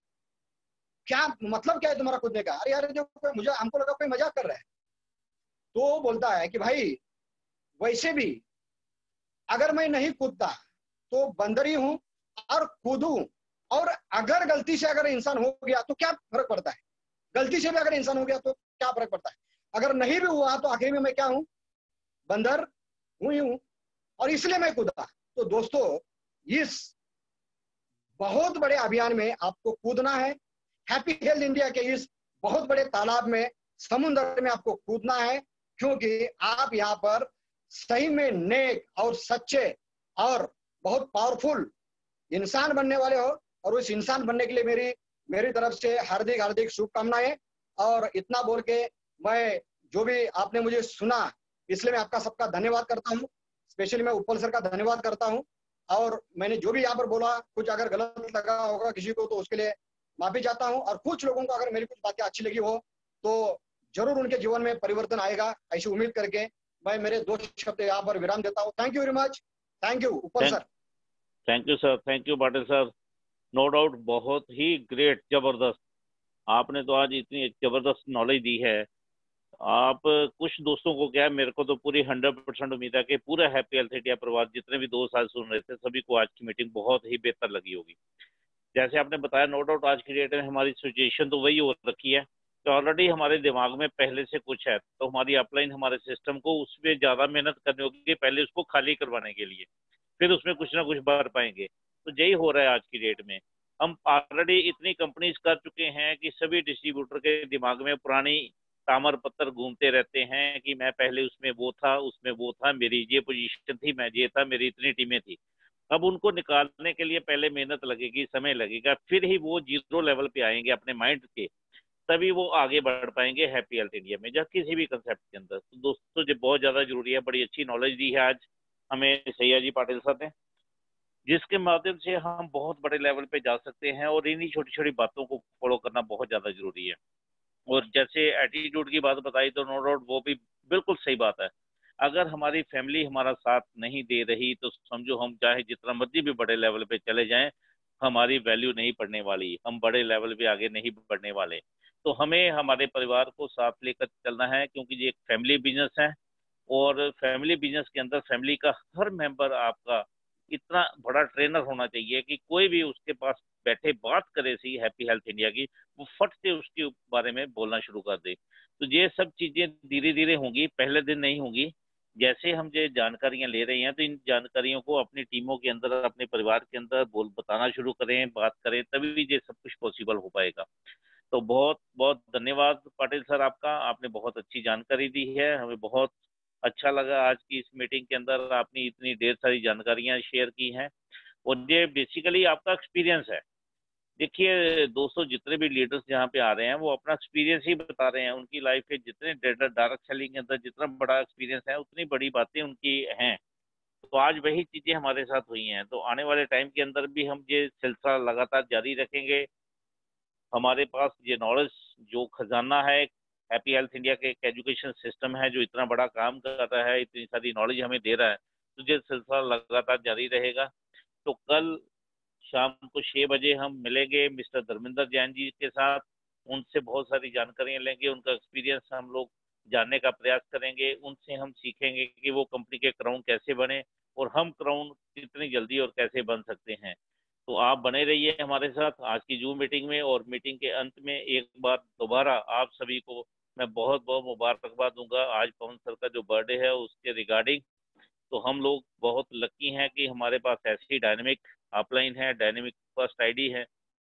क्या मतलब क्या है तुम्हारा कूदने का? अरे यार जो मुझे हमको लगा कोई मजाक कर रहा है। तो बोलता है कि भाई वैसे भी अगर मैं नहीं कूदता तो बंदर ही हूं, और कूदूं और अगर गलती से अगर इंसान हो गया तो क्या फर्क पड़ता है? गलती से भी अगर इंसान हो गया तो क्या फर्क पड़ता है? अगर नहीं भी हुआ तो आखिर में मैं क्या हूं? बंदर हूं ही हूं, और इसलिए मैं कूदा। तो दोस्तों, इस बहुत बड़े अभियान में आपको कूदना है। हैप्पी हेल्थ इंडिया के इस बहुत बड़े तालाब में, समुद्र में आपको कूदना है, क्योंकि आप यहाँ पर सही में नेक और सच्चे और बहुत पावरफुल इंसान बनने वाले हो। और उस इंसान बनने के लिए मेरी मेरी तरफ से हार्दिक हार्दिक शुभकामनाएं। और इतना बोल के मैं, जो भी आपने मुझे सुना, इसलिए मैं आपका सबका धन्यवाद करता हूँ। स्पेशली मैं उपल सर का धन्यवाद करता हूँ। और मैंने जो भी यहाँ पर बोला, कुछ अगर गलत लगा होगा किसी को तो उसके लिए माफी चाहता हूँ। और कुछ लोगों को अगर मेरी कुछ बातें अच्छी लगी हो तो जरूर उनके जीवन में परिवर्तन आएगा, ऐसी उम्मीद करके मैं मेरे दो शब्द यहाँ पर विराम देता हूँ। Thank you very much. Thank you Upal sir. Thank you sir, thank you Patil sir. No doubt, बहुत ही ग्रेट, जबरदस्त। आपने तो आज इतनी जबरदस्त नॉलेज दी है। आप कुछ दोस्तों को क्या है, मेरे को तो पूरी हंड्रेड परसेंट उम्मीद है कि पूरा हैप्पी हेल्थ इंडिया परिवार जितने भी दोस्त आज सुन रहे थे, सभी को आज की मीटिंग बहुत ही बेहतर लगी होगी। जैसे आपने बताया, नो डाउट आज की डेट में हमारी सिचुएशन तो वही हो रखी है कि ऑलरेडी हमारे दिमाग में पहले से कुछ है, तो हमारी अपलाइन हमारे सिस्टम को उस पर ज्यादा मेहनत करनी होगी पहले उसको खाली करवाने के लिए, फिर उसमें कुछ ना कुछ भर पाएंगे। तो यही हो रहा है आज की डेट में। हम ऑलरेडी इतनी कंपनीज कर चुके हैं कि सभी डिस्ट्रीब्यूटर के दिमाग में पुरानी तामर पत्थर घूमते रहते हैं कि मैं पहले उसमें वो था, उसमें वो था, मेरी ये पोजीशन थी, मैं ये था, मेरी इतनी टीमें थी। अब उनको निकालने के लिए पहले मेहनत लगेगी, समय लगेगा, फिर ही वो जीरो लेवल पे आएंगे अपने माइंड के, तभी वो आगे बढ़ पाएंगे हैप्पी हेल्थ इंडिया में या किसी भी कंसेप्ट के अंदर। तो दोस्तों, ये बहुत ज्यादा जरूरी है। बड़ी अच्छी नॉलेज दी है आज हमें सैया जी पाटिल साहब ने, जिसके माध्यम से हम बहुत बड़े लेवल पे जा सकते हैं, और इन्हीं छोटी छोटी बातों को फॉलो करना बहुत ज्यादा जरूरी है। और जैसे एटीट्यूड की बात बताई, तो नो डाउट वो भी बिल्कुल सही बात है। अगर हमारी फैमिली हमारा साथ नहीं दे रही तो समझो हम चाहे जितना मर्जी भी बड़े लेवल पे चले जाएं, हमारी वैल्यू नहीं पड़ने वाली, हम बड़े लेवल पे आगे नहीं बढ़ने वाले। तो हमें हमारे परिवार को साथ लेकर चलना है, क्योंकि ये एक फैमिली बिजनेस है। और फैमिली बिजनेस के अंदर फैमिली का हर मेंबर आपका इतना बड़ा ट्रेनर होना चाहिए कि कोई भी उसके पास बैठे बात करे सी हैप्पी हेल्थ इंडिया की, वो फट से उसके बारे में बोलना शुरू कर दे। तो ये सब चीजें धीरे धीरे होंगी, पहले दिन नहीं होंगी। जैसे हम ये जानकारियां ले रहे हैं, तो इन जानकारियों को अपनी टीमों के अंदर, अपने परिवार के अंदर बोल बताना शुरू करें, बात करें, तभी ये सब कुछ पॉसिबल हो पाएगा। तो बहुत बहुत धन्यवाद पाटिल सर आपका, आपने बहुत अच्छी जानकारी दी है। हमें बहुत अच्छा लगा आज की इस मीटिंग के अंदर आपने इतनी ढेर सारी जानकारियां शेयर की हैं। और ये बेसिकली आपका एक्सपीरियंस है, देखिए दोस्तों, जितने भी लीडर्स यहाँ पे आ रहे हैं वो अपना एक्सपीरियंस ही बता रहे हैं। उनकी लाइफ के जितने डायरेक्ट सेलिंग के अंदर जितना बड़ा एक्सपीरियंस है, उतनी बड़ी बातें उनकी हैं। तो आज वही चीजें हमारे साथ हुई हैं। तो आने वाले टाइम के अंदर भी हम ये सिलसिला लगातार जारी रखेंगे। हमारे पास ये नॉलेज जो खजाना है, हैप्पी हेल्थ इंडिया के एक एजुकेशन सिस्टम है जो इतना बड़ा काम कर रहा है, इतनी सारी नॉलेज हमें दे रहा है, तो ये सिलसिला लगातार जारी रहेगा। तो कल शाम को छह बजे हम मिलेंगे मिस्टर धर्मेंद्र जैन जी के साथ। उनसे बहुत सारी जानकारियां लेंगे, उनका एक्सपीरियंस हम लोग जानने का प्रयास करेंगे। उनसे हम सीखेंगे कि वो कंपनी के क्राउन कैसे बने और हम क्राउन कितनी जल्दी और कैसे बन सकते हैं। तो आप बने रहिए हमारे साथ आज की जूम मीटिंग में। और मीटिंग के अंत में एक बार दोबारा आप सभी को मैं बहुत बहुत मुबारकबाद दूंगा आज पवन सर का जो बर्थडे है उसके रिगार्डिंग। तो हम लोग बहुत लकी हैं कि हमारे पास ऐसी डायनेमिक अपलाइन है, डायनेमिक फर्स्ट आईडी है